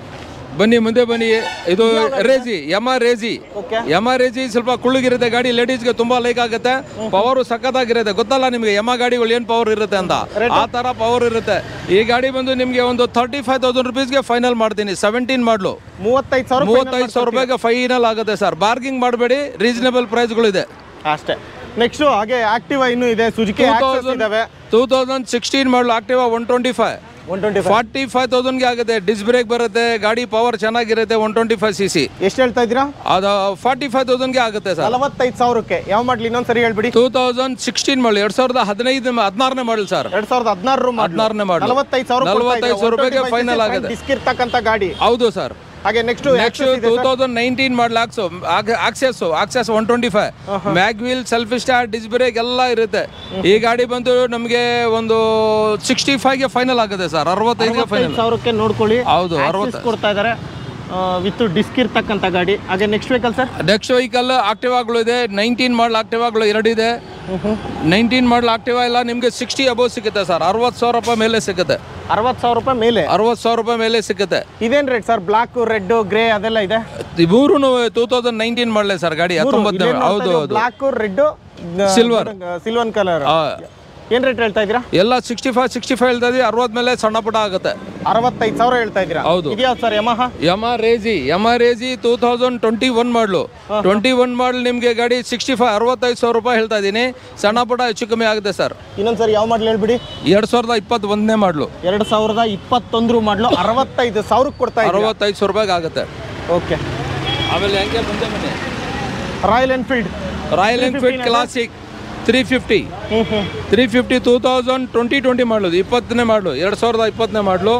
ಬನ್ನಿ ಮುಂದೆ ಬನ್ನಿ. ಇದು ರೇಜಿ ಯಮಾ ರೇಜಿ ಯಮಾ ರೇಜಿ ಸ್ವಲ್ಪ ಕುಳ್ಳುಗಿರುತ್ತೆ ಗಾಡಿ. ಲೇಡೀಸ್ಗೆ ತುಂಬಾ ಲೈಕ್ ಆಗುತ್ತೆ. ಪವರ್ ಸಖತ್ತಾಗಿರುತ್ತೆ. ಗೊತ್ತಲ್ಲ ನಿಮ್ಗೆ ಯಮಾ ಗಾಡಿಗಳು ಏನ್ ಪವರ್ ಇರುತ್ತೆ ಅಂತ. ಆ ತರ ಪವರ್ ಇರುತ್ತೆ. ಈ ಗಾಡಿ ಬಂದು ನಿಮ್ಗೆ ಒಂದು ತರ್ಟಿ ಫೈವ್ ತೌಸಂಡ್ ರುಪೀಸ್ಗೆ ಫೈನಲ್ ಮಾಡ್ತೀನಿ. ಸೆವೆಂಟೀನ್ ಮಾಡ್ಲು ಮೂವತ್ತೈದು ಸಾವಿರ ಮೂವತ್ತೈದು ಸಾವಿರ ರೂಪಾಯಿಗೆ ಫೈನಲ್ ಆಗುತ್ತೆ ಸರ್. ಬಾರ್ಗಿಂಗ್ ಮಾಡಬೇಡಿ, ರೀಸನಬಲ್ ಪ್ರೈಸ್ಗಳು ಇದೆ ಅಷ್ಟೇ. ನೆಕ್ಸ್ಟ್ ಹಾಗೆ ಆಕ್ಟಿವಾ ಇನ್ನೂ ಇದೆ. ಸುಜುಕಿ ಇದಾವೆ. Two thousand sixteen model Activa one twenty five forty five ತೌಸಂಡ್ಗೆ ಆಗುತ್ತೆ. ಡಿಸ್ ಬ್ರೇಕ್ ಬರುತ್ತೆ. ಗಾಡಿ ಪವರ್ ಚೆನ್ನಾಗಿರುತ್ತೆ. One twenty five C C. ಎಷ್ಟು ಹೇಳ್ತಾ ಇದ್ದೀರಾ? ಅದು ಫಾರ್ಟಿ ಫೈವ್ ತೌಸಂಡ್ಗೆ ಆಗುತ್ತೆ ಸರ್. ನಲವತ್ತೈದು ಸಾವಿರಕ್ಕೆ ಯಾವ ಮಾಡಲಿ ಇನ್ನೊಂದ್ಸರಿ ಹೇಳ್ಬಿಡಿ. ಟೂ ತೌಸಂಡ್ ಸಿಕ್ಸ್ಟೀನ್ ಮಾಡಲಿ ಎರಡ್ ಸಾವಿರದ ಹದಿನೈದು ಹದಿನಾರನೇ ಮಾಡಲ್ ಸರ್. ಎರಡ್ ಸಾವಿರದ ಹದಿನಾರು ಹದಿನಾರನೇ ಮಾಡಲ್. ನಲವತ್ತೈದು ಸಾವಿರ ನಲವತ್ತೈದು ಸಾವಿರ ರೂಪಾಯಿಗೆ ಫೈನಲ್ ಆಗುತ್ತೆ. ಡಿಸ್ಕ್ ಇರ್ತಕ್ಕಂಥ ಗಾಡಿ. ಹೌದು ಸರ್. ಹಾಗೆ next next two thousand nineteen model ಆಕ್ಸೋ Access Access one twenty five mag wheel, self start, disc brake ಎಲ್ಲ ಇರುತ್ತೆ. ಈ ಗಾಡಿ ಬಂದು ನಮಗೆ ಒಂದು ಸಿಕ್ಸ್ಟಿ ಫೈವ್ ಗೆ ಫೈನಲ್ ಆಗುತ್ತೆ ಸರ್. ಅರವತ್ತೈದು ಫೈನಲ್ ಸಾವಿರಕ್ಕೆ ನೋಡ್ಕೊಳ್ಳಿ. ಹೌದು, ಅರವತ್ತು ಕೊಡ್ತಾ ಇದ್ದಾರೆ. ವಿತ್ ಡಿಸ್ಕ್ ಇರ್ತಕ್ಕಂಥ ಗಾಡಿ. ಹಾಗೆ next vehicle sir? Next vehicle ಆಕ್ಟಿವಾಗಳು ಇದೆ. ನೈನ್ಟೀನ್ ಮಾಡಲ್ ಆಕ್ಟಿವಾಗಳು ಎರಡಿದೆ. ನೈನ್ಟೀನ್ ಮಾಡಲ್ ಆಕ್ಟಿವಾ ಎಲ್ಲ ನಿಮಗೆ ಸಿಕ್ಸ್ಟಿ ಅಬೋವ್ ಸಿಗುತ್ತೆ ಸರ್. ಅರವತ್ತು ಸಾವಿರ ರೂಪಾಯಿ ಮೇಲೆ ಸಿಗುತ್ತೆ. ಅರವತ್ತು ಸಾವಿರ ರೂಪಾಯಿ ಮೇಲೆ ಅರವತ್ತು ಸಾವಿರ ರೂಪಾಯಿ ಮೇಲೆ ಸಿಗುತ್ತೆ. ಇದೇನು rate sir? Black, red, grey ಅದೆಲ್ಲ ಇದೆ. ಮೂರು ಟೂ ತೌಸಂಡ್ ನೈನ್ಟೀನ್ ಮಾಡಲೇ ಸರ್ ಗಾಡಿ. ಹತ್ತೊಂಬತ್ತು. ಹೌದು ಹೌದು. Black, red, silver silver colour. ಏನ್ ರೇಟ್ ಹೇಳ್ತಾ ಇದ್ದೀರಾ? ಎಲ್ಲ ಸಿಕ್ಸ್ಟಿ ಫೈವ್ ಸಿಕ್ಸ್ಟಿ ಫೈವ್ ಹೇಳ್ತಾ ಇದೀವಿ. ಅರವತ್ತು ಮೇಲೆ ಸಣ್ಣ ಪುಟ್ಟ ಆಗುತ್ತೆ. ಅರವತ್ತೈದು ಸಾವಿರ ಹೇಳ್ತಾ ಇದ್ದೀರಾ? ಹೌದು. ಇದ್ಯಾವ್ದು sir? Yamaha Yamaha RayZ Yamaha RayZ two thousand twenty one model twenty one model ನಿಮಗೆ ಗಾಡಿ ಸಿಕ್ಸ್ಟಿ ಫೈವ್ ಅರವತ್ತೈದು ಸಾವಿರ ರೂಪಾಯಿ ಹೇಳ್ತಾ ಇದ್ದೀನಿ. ಸಣ್ಣ ಪುಟ್ಟ ಹೆಚ್ಚು ಕಮ್ಮಿ ಆಗುತ್ತೆ ಸರ್. ಇನ್ನೊಂದು ಸರ್ ಯಾವ ಮಾಡಲ್ ಹೇಳ್ಬಿಡಿ? ಎರಡ್ ಸಾವಿರದ ಇಪ್ಪತ್ತ ಒಂದನೇ ಮಾಡಲು ಎರಡು ಸಾವಿರದ ಇಪ್ಪತ್ತೊಂದು ಮಾಡಲು ಅರವತ್ತೈದು ಸಾವಿರಕ್ಕೆ ಕೊಡ್ತಾ ಇದ್ದೀರಾ? ಅರವತ್ತೈದು ಸಾವಿರ ರೂಪಾಯಿಗೆ ಆಗುತ್ತೆ. ಓಕೆ. ಆಮೇಲೆ ಹೆಂಗೆ ಬಂದೆ ಮನೆ Royal Enfield Royal Enfield classic three fifty three fifty two thousand twenty twenty model ಇಪ್ಪತ್ತನೇ ಮಾಡಲು ಎರಡು ಸಾವಿರದ ಇಪ್ಪತ್ತನೇ ಮಾಡಲು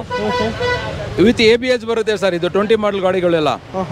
ವಿತ್ ಎ ಬಿ ಎಸ್ ಬರುತ್ತೆ ಸರ್. ಇದು ಟ್ವೆಂಟಿ ಮಾಡಲ್ ಗಾಡಿಗಳೆಲ್ಲ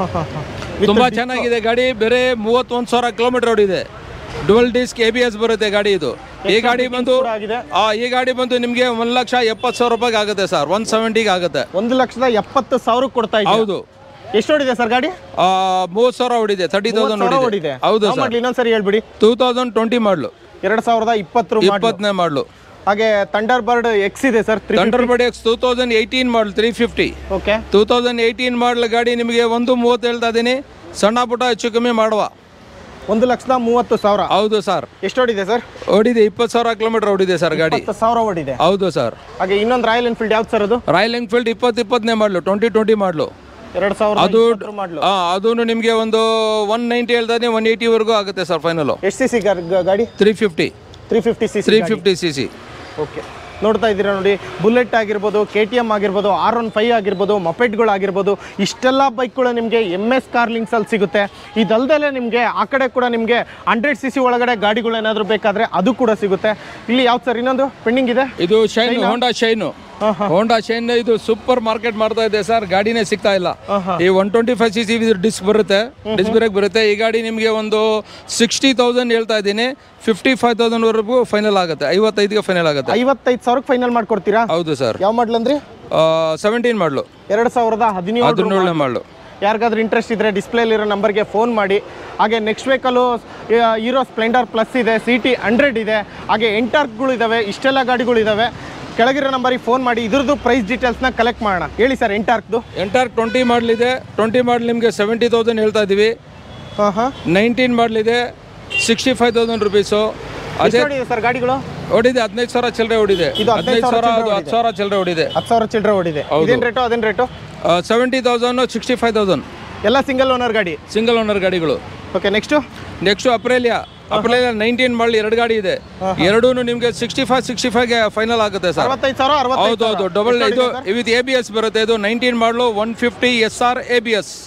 ತುಂಬಾ ಚೆನ್ನಾಗಿದೆ ಗಾಡಿ. ಬೇರೆ ಮೂವತ್ತೊಂದು ಸಾವಿರ ಕಿಲೋಮೀಟರ್ ಓಡಿದೆ. Dual disc A B S ಬರುತ್ತೆ ಗಾಡಿ. ಇದು ಈ ಗಾಡಿ ಬಂದು ಆ ಈ ಗಾಡಿ ಬಂದು ನಿಮಗೆ ಒಂದ್ ಲಕ್ಷ ಎಪ್ಪತ್ತು ಸಾವಿರ ರೂಪಾಯಿಗೆ ಆಗುತ್ತೆ ಸರ್. ಒನ್ ಸೆವೆಂಟಿಗೆ ಆಗುತ್ತೆ. ಒಂದು ಲಕ್ಷದ ಎಪ್ಪತ್ತು ಸಾವಿರಕ್ಕೆ ಕೊಡ್ತಾ ಇದ್ದೀರಾ? ಹೌದು. ಎಷ್ಟು ಓಡಿದೆ ಸರ್ ಗಾಡಿ? ಮೂವತ್ತು ಸಾವಿರ ಓಡಿದೆ. ತರ್ಟಿ ತೌಸಂಡ್ ಓಡಿದೆ. ಹೌದು ಸರ್. ಇನ್ನೊಂದ್ಸರಿ ಹೇಳ್ಬಿಡಿ. ಟೂ ತೌಸಂಡ್ ಟ್ವೆಂಟಿ ಮಾಡಲು ಎರಡು ಸಾವಿರದ ಇಪ್ಪತ್ತು ಇಪ್ಪತ್ತನೇ ಮಾಡಲು. ಹಾಗೆ ಥಂಡರ್ ಬರ್ಡ್ ಎಕ್ಸ್ ಇದೆ sir. Thunderbird X two thousand eighteen model three fifty. Okay. Two thousand eighteen model ಗಾಡಿ ನಿಮಗೆ ಒಂದು ಮೂವತ್ತು ಹೇಳ್ತಾ ಇದ್ದೀನಿ. ಸಣ್ಣ ಪುಟ್ಟ ಹೆಚ್ಚು ಕಮ್ಮಿ ಮಾಡುವ. ಒಂದು ಲಕ್ಷದ ಮೂವತ್ತು ಸಾವಿರ. ಹೌದು ಸರ್. ಎಷ್ಟು ಓಡಿದೆ ಸರ್? ಓಡಿದೆ ಇಪ್ಪತ್ತು ಸಾವಿರ ಕಿಲೋಮೀಟರ್ ಓಡಿದೆ ಸರ್ ಗಾಡಿ. ಇಪ್ಪತ್ತು ಸಾವಿರ ಓಡಿದೆ. ಹೌದು ಸರ್. ಹಾಗೆ ಇನ್ನೊಂದು ರಾಯಲ್ ಎನ್ಫೀಲ್ಡ್ ಯಾವ್ದು ಸರ್ ಅದು? ರಾಯಲ್ ಎನ್ಫೀಲ್ಡ್ ಇಪ್ಪತ್ತು ಇಪ್ಪತ್ತನೇ ಮಾಡಲು ಟ್ವೆಂಟಿ ಟ್ವೆಂಟಿ ಮಾಡಲು ಎರಡು ಸಾವಿರ ಅದು ಮಾಡಲು. ಅದು ನಿಮಗೆ ಒಂದು ಒನ್ ನೈಂಟಿ ಹೇಳ್ತಾ ಇದ್ದೀನಿ. ಒನ್ ಏಯ್ಟಿ ವರೆಗೂ ಆಗುತ್ತೆ ಸರ್ ಫೈನಲ್. ಎಷ್ಟು ಸಿ ಸಿ ಗಾಡಿ? Three fifty three fifty C three fifty C C. Okay. ನೋಡ್ತಾ ಇದ್ದೀರಾ ನೋಡಿ, ಬುಲೆಟ್ ಆಗಿರ್ಬೋದು, ಕೆ ಟಿ ಎಮ್ ಆಗಿರ್ಬೋದು, ಆರ್ ಒನ್ ಫೈವ್ ಆಗಿರ್ಬೋದು, ಮೊಪೆಟ್ಗಳು ಆಗಿರ್ಬೋದು, ಇಷ್ಟೆಲ್ಲ ಬೈಕ್ಗಳು ನಿಮಗೆ ಎಮ್ ಎಸ್ ಕಾರ್ ಲಿಂಕ್ಸಲ್ಲಿ ಸಿಗುತ್ತೆ. ಇದಲ್ದಲ್ಲೇ ನಿಮಗೆ ಆ ಕಡೆ ಕೂಡ ನಿಮಗೆ ಹಂಡ್ರೆಡ್ ಸಿ ಸಿ ಒಳಗಡೆ ಗಾಡಿಗಳು ಏನಾದರೂ ಬೇಕಾದರೆ ಅದು ಕೂಡ ಸಿಗುತ್ತೆ. ಇಲ್ಲಿ ಯಾವ್ದು ಸರ್ ಇನ್ನೊಂದು ಪೆಂಡಿಂಗ್ ಇದೆ? ಇದು Shine, Honda Shine. Honda Shine ಇದು ಸೂಪರ್ ಮಾರ್ಕೆಟ್ ಮಾಡ್ತಾ ಇದೆ ಸರ್. ಗಾಡಿನೇ ಸಿಗ್ತಾ ಇಲ್ಲ. ಈ one twenty five C C disc ಬರುತ್ತೆ, ಡಿಸ್ಕ್ ಬ್ರೇಕ್ ಬರುತ್ತೆ. ಈ ಗಾಡಿ ನಿಮಗೆ ಒಂದು ಸಿಕ್ಸ್ಟಿ ತೌಸಂಡ್ ಹೇಳ್ತಾ ಇದ್ದೀನಿ. ಫಿಫ್ಟಿ ಫೈವ್ ತೌಸಂಡ್ ವರೆಗೂ ಫೈನಲ್ ಆಗುತ್ತೆ. ಐವತ್ತೈದಿಗೆ ಫೈನಲ್ ಆಗುತ್ತೆ. ಐವತ್ತೈದು ಸಾವಿರಕ್ಕೆ ಫೈನಲ್ ಮಾಡ್ಕೊಡ್ತೀರಾ? ಹೌದು ಸರ್. ಯಾವ ಮಾಡಲ್ ಅಂದ್ರೆ? ಸೆವೆಂಟೀನ್ ಮಾಡಲು ಎರಡು ಸಾವಿರದ ಹದಿನೇಳು ಹದಿನೇಳನೇ ಮಾಡಲು. ಯಾರಿಗಾದ್ರೂ ಇಂಟ್ರೆಸ್ಟ್ ಇದ್ದರೆ ಡಿಸ್ಪ್ಲೇಲಿರೋ ನಂಬರ್ಗೆ ಫೋನ್ ಮಾಡಿ. ಹಾಗೆ next vehicle Hero Splendor plus ಇದೆ, ಸಿ ಟಿ ಹಂಡ್ರೆಡ್ ಇದೆ, ಹಾಗೆ ಎಂಟಾರ್ಕ್ಗಳು ಇದ್ದಾವೆ. ಇಷ್ಟೆಲ್ಲ ಗಾಡಿಗಳು ಇದ್ದಾವೆ. ಕೆಳಗಿರೋ ನಂಬರಿಗೆ ಫೋನ್ ಮಾಡಿ ಇದ್ರದ್ದು ಪ್ರೈಸ್ ಡೀಟೇಲ್ಸ್ನ ಕಲೆಕ್ಟ್ ಮಾಡೋಣ. ಹೇಳಿ ಸರ್. ಎಂಟಾರ್ಕ್ದು ಎಂಟಾರ್ಕ್ ಟ್ವೆಂಟಿ ಮಾಡಲ್ ಇದೆ. ಟ್ವೆಂಟಿ ಮಾಡಲ್ ನಿಮಗೆ ಸೆವೆಂಟಿ ತೌಸಂಡ್ ಹೇಳ್ತಾ ಇದ್ದೀವಿ. ಹಾಂ ಹಾಂ. ನೈನ್ಟೀನ್ ಮಾಡಲ್ ಇದೆ, ಸಿಕ್ಸ್ಟಿ ಫೈವ್ ತೌಸಂಡ್ ರುಪೀಸು. ಅದೇ ಸರ್ ಗಾಡಿಗಳು ಓಡಿದೆ ಹದಿನೈದು ಸಾವಿರ ಚಿಲ್ಲರೆ ಓಡಿದೆ. ಇದು ಹದಿನೈದು ಸಾವಿರ ಅದು ಹತ್ತು ಸಾವಿರ ಚಿಲ್ಲರೆ ಓಡಿದೆ. ಹತ್ತು ಸಾವಿರ ಚಿಲ್ಲರೆ ಓಡಿದೆ. ಇದೇನು ರೇಟು? ಅದೇನು rate? Seventy thousand sixty five thousand ಎಲ್ಲ ಸಿಂಗಲ್ ಓನರ್ ಗಾಡಿ. ಸಿಂಗಲ್ ಓನರ್ ಗಾಡಿಗಳು. Okay. Next next Aprilia. Aprilia nineteen model ಎರಡು ಗಾಡಿ ಇದೆ. ಎರಡೂ ನಿಮಗೆ ಸಿಕ್ಸ್ಟಿ ಫೈವ್ ಸಿಕ್ಸ್ಟಿ ಫೈವ್ಗೆ ಫೈನಲ್ ಆಗುತ್ತೆ ಸರ್. ಅರವತ್ತೈದು ಸಾವಿರ. ಹೌದು ಹೌದು. ಡಬಲ್ ಇದು ವಿತ್ ಎ ಬಿ ಎಸ್ ಬರುತ್ತೆ. ಇದು nineteen model one fifty S R A B S.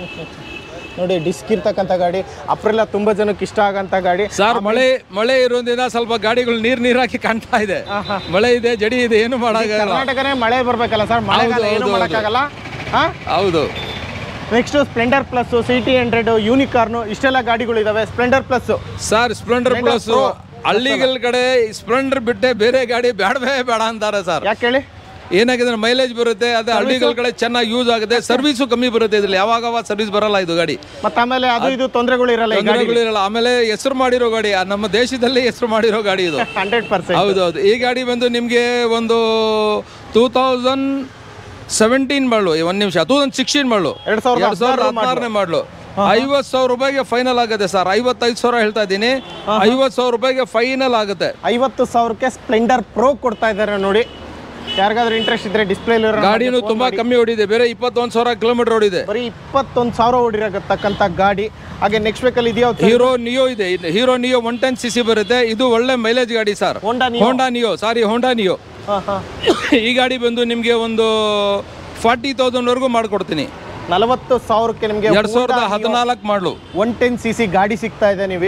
ನೋಡಿ, ಡಿಸ್ಕ್ ಇರ್ತಕ್ಕಂಥ ಗಾಡಿ. ಅಪ್ರೆಲ್ಲ ತುಂಬಾ ಜನಕ್ಕೆ ಇಷ್ಟ ಆಗಂತ ಗಾಡಿ ಸರ್. ಮಳೆ ಮಳೆ ಇರೋದ್ರಿಂದ ಸ್ವಲ್ಪ ಗಾಡಿಗಳು ನೀರ್ ನೀರಾಕಿ ಕಾಣ್ತಾ ಇದೆ. ಮಳೆ ಇದೆ, ಜಡಿ ಇದೆ, ಏನು ಮಾಡಕ್ಕಾಗಲ್ಲ. ಕರ್ನಾಟಕನೇ ಮಳೆ ಬರ್ಬೇಕಲ್ಲ ಸರ್. ಮಳೆಗಾಲ ಏನು ಮಾಡಕ್ಕಾಗಲ್ಲ. ಹೌದು. Next Splendor plus, C T hundred, Unicorn, ಇಷ್ಟೆಲ್ಲ ಗಾಡಿಗಳು ಇದಾವೆ. Splendor plus sir. Splendor plus ಹಳ್ಳಿಗಳ ಕಡೆ ಸ್ಪ್ಲೆಂಡರ್ ಬಿಟ್ಟೆ ಬೇರೆ ಗಾಡಿ ಬೇಡವೇ ಬೇಡ ಅಂತಾರೆ ಸರ್. ಯಾಕೆ ಹೇಳಿ? ಏನಾಗಿದೆ ಮೈಲೇಜ್ ಬರುತ್ತೆ, ಅದೇ ಹಳ್ಳಿಗಳ ಕಡೆ ಚೆನ್ನಾಗಿ ಯೂಸ್ ಆಗುತ್ತೆ. ಸರ್ವಿಸು ಕಮ್ಮಿ ಬರುತ್ತೆ ಇದ್ರಲ್ಲಿ. ಯಾವಾಗ ಸರ್ವಿಸ್ ಬರಲ್ಲ ಇದು ಗಾಡಿ. ಮತ್ತೆ ಆಮೇಲೆ ಅದು ಇದು ತೊಂದರೆಗಳು ಇರಲ್ಲ. ತೊಂದರೆಗಳಿರಲ್ಲ. ಆಮೇಲೆ ಹೆಸರು ಮಾಡಿರೋ ಗಾಡಿ, ನಮ್ಮ ದೇಶದಲ್ಲಿ ಹೆಸರು ಮಾಡಿರೋ ಗಾಡಿ ಇದು. Hundred percent. ಹೌದೌದು. ಈ ಗಾಡಿ ಬಂದು ನಿಮಗೆ ಒಂದು ಟೂ ತೌಸಂಡ್ ಸೆವೆಂಟೀನ್ ಮಾಡಲು, ಒಂದು ನಿಮಿಷ, ಟೂ ತೌಸಂಡ್ ಸಿಕ್ಸ್ಟೀನ್ ಮಾಡಲು, ಎರಡು ಸಾವಿರದ ಹದಿನಾರನೇ ಮಾಡಲು. ಐವತ್ತು ಸಾವಿರ ರೂಪಾಯಿಗೆ ಫೈನಲ್ ಆಗುತ್ತೆ ಸರ್. ಐವತ್ತೈದು ಸಾವಿರ ಹೇಳ್ತಾ ಇದ್ದೀನಿ. ಐವತ್ತು ಸಾವಿರ ರೂಪಾಯಿಗೆ ಫೈನಲ್ ಆಗುತ್ತೆ. ಐವತ್ತು ಸಾವಿರಕ್ಕೆ ಸ್ಪ್ಲೆಂಡರ್ ಪ್ರೋ ಕೊಡ್ತಾ ಇದ್ದಾರೆ ನೋಡಿ. ಯಾರಿಗಾದ್ರೂ ಇಂಟ್ರೆಸ್ಟ್ ಇದ್ರೆ ಡಿಸ್ಪ್ಲೇ ಗಾಡಿನೂ ತುಂಬಾ ಕಮ್ಮಿ ಓಡಿದೆ. ಬೇರೆ ಇಪ್ಪತ್ತೊಂದು ಸಾವಿರ ಕಿಲೋಮೀಟರ್ ಓಡಿದೆ. ಬರೀ ಇಪ್ಪತ್ತೊಂದು ಸಾವಿರ ಓಡಿರತಕ್ಕಂಥ ಗಾಡಿ. ಹಾಗೆ ನೆಕ್ಸ್ಟ್ ವೆಹಿಕಲ್ ಇದೆಯಾ? ಹೀರೋ ನಿಯೋ ಇದೆ. Hero Neo one ten C C ಬರುತ್ತೆ. ಇದು ಒಳ್ಳೆ ಮೈಲೇಜ್ ಗಾಡಿ sir. Honda Neo sorry Honda Neo. ಈ ಗಾಡಿ ಬಂದು ನಿಮಗೆ ಒಂದು ಫಾರ್ಟಿ ತೌಸಂಡ್ ವರೆಗೂ ಮಾಡ್ಕೊಡ್ತೀನಿ. ನಲವತ್ತು ಸಾವಿರಕ್ಕೆ ನಿಮಗೆ ಎರಡ್ ಸಾವಿರದ ಹದಿನಾಲ್ಕು ಮಾಡಲು ಒನ್ ಟೆನ್ ಸಿ ಸಿ ಗಾಡಿ ಸಿಗ್ತಾ ಇದೆ ನೀವು.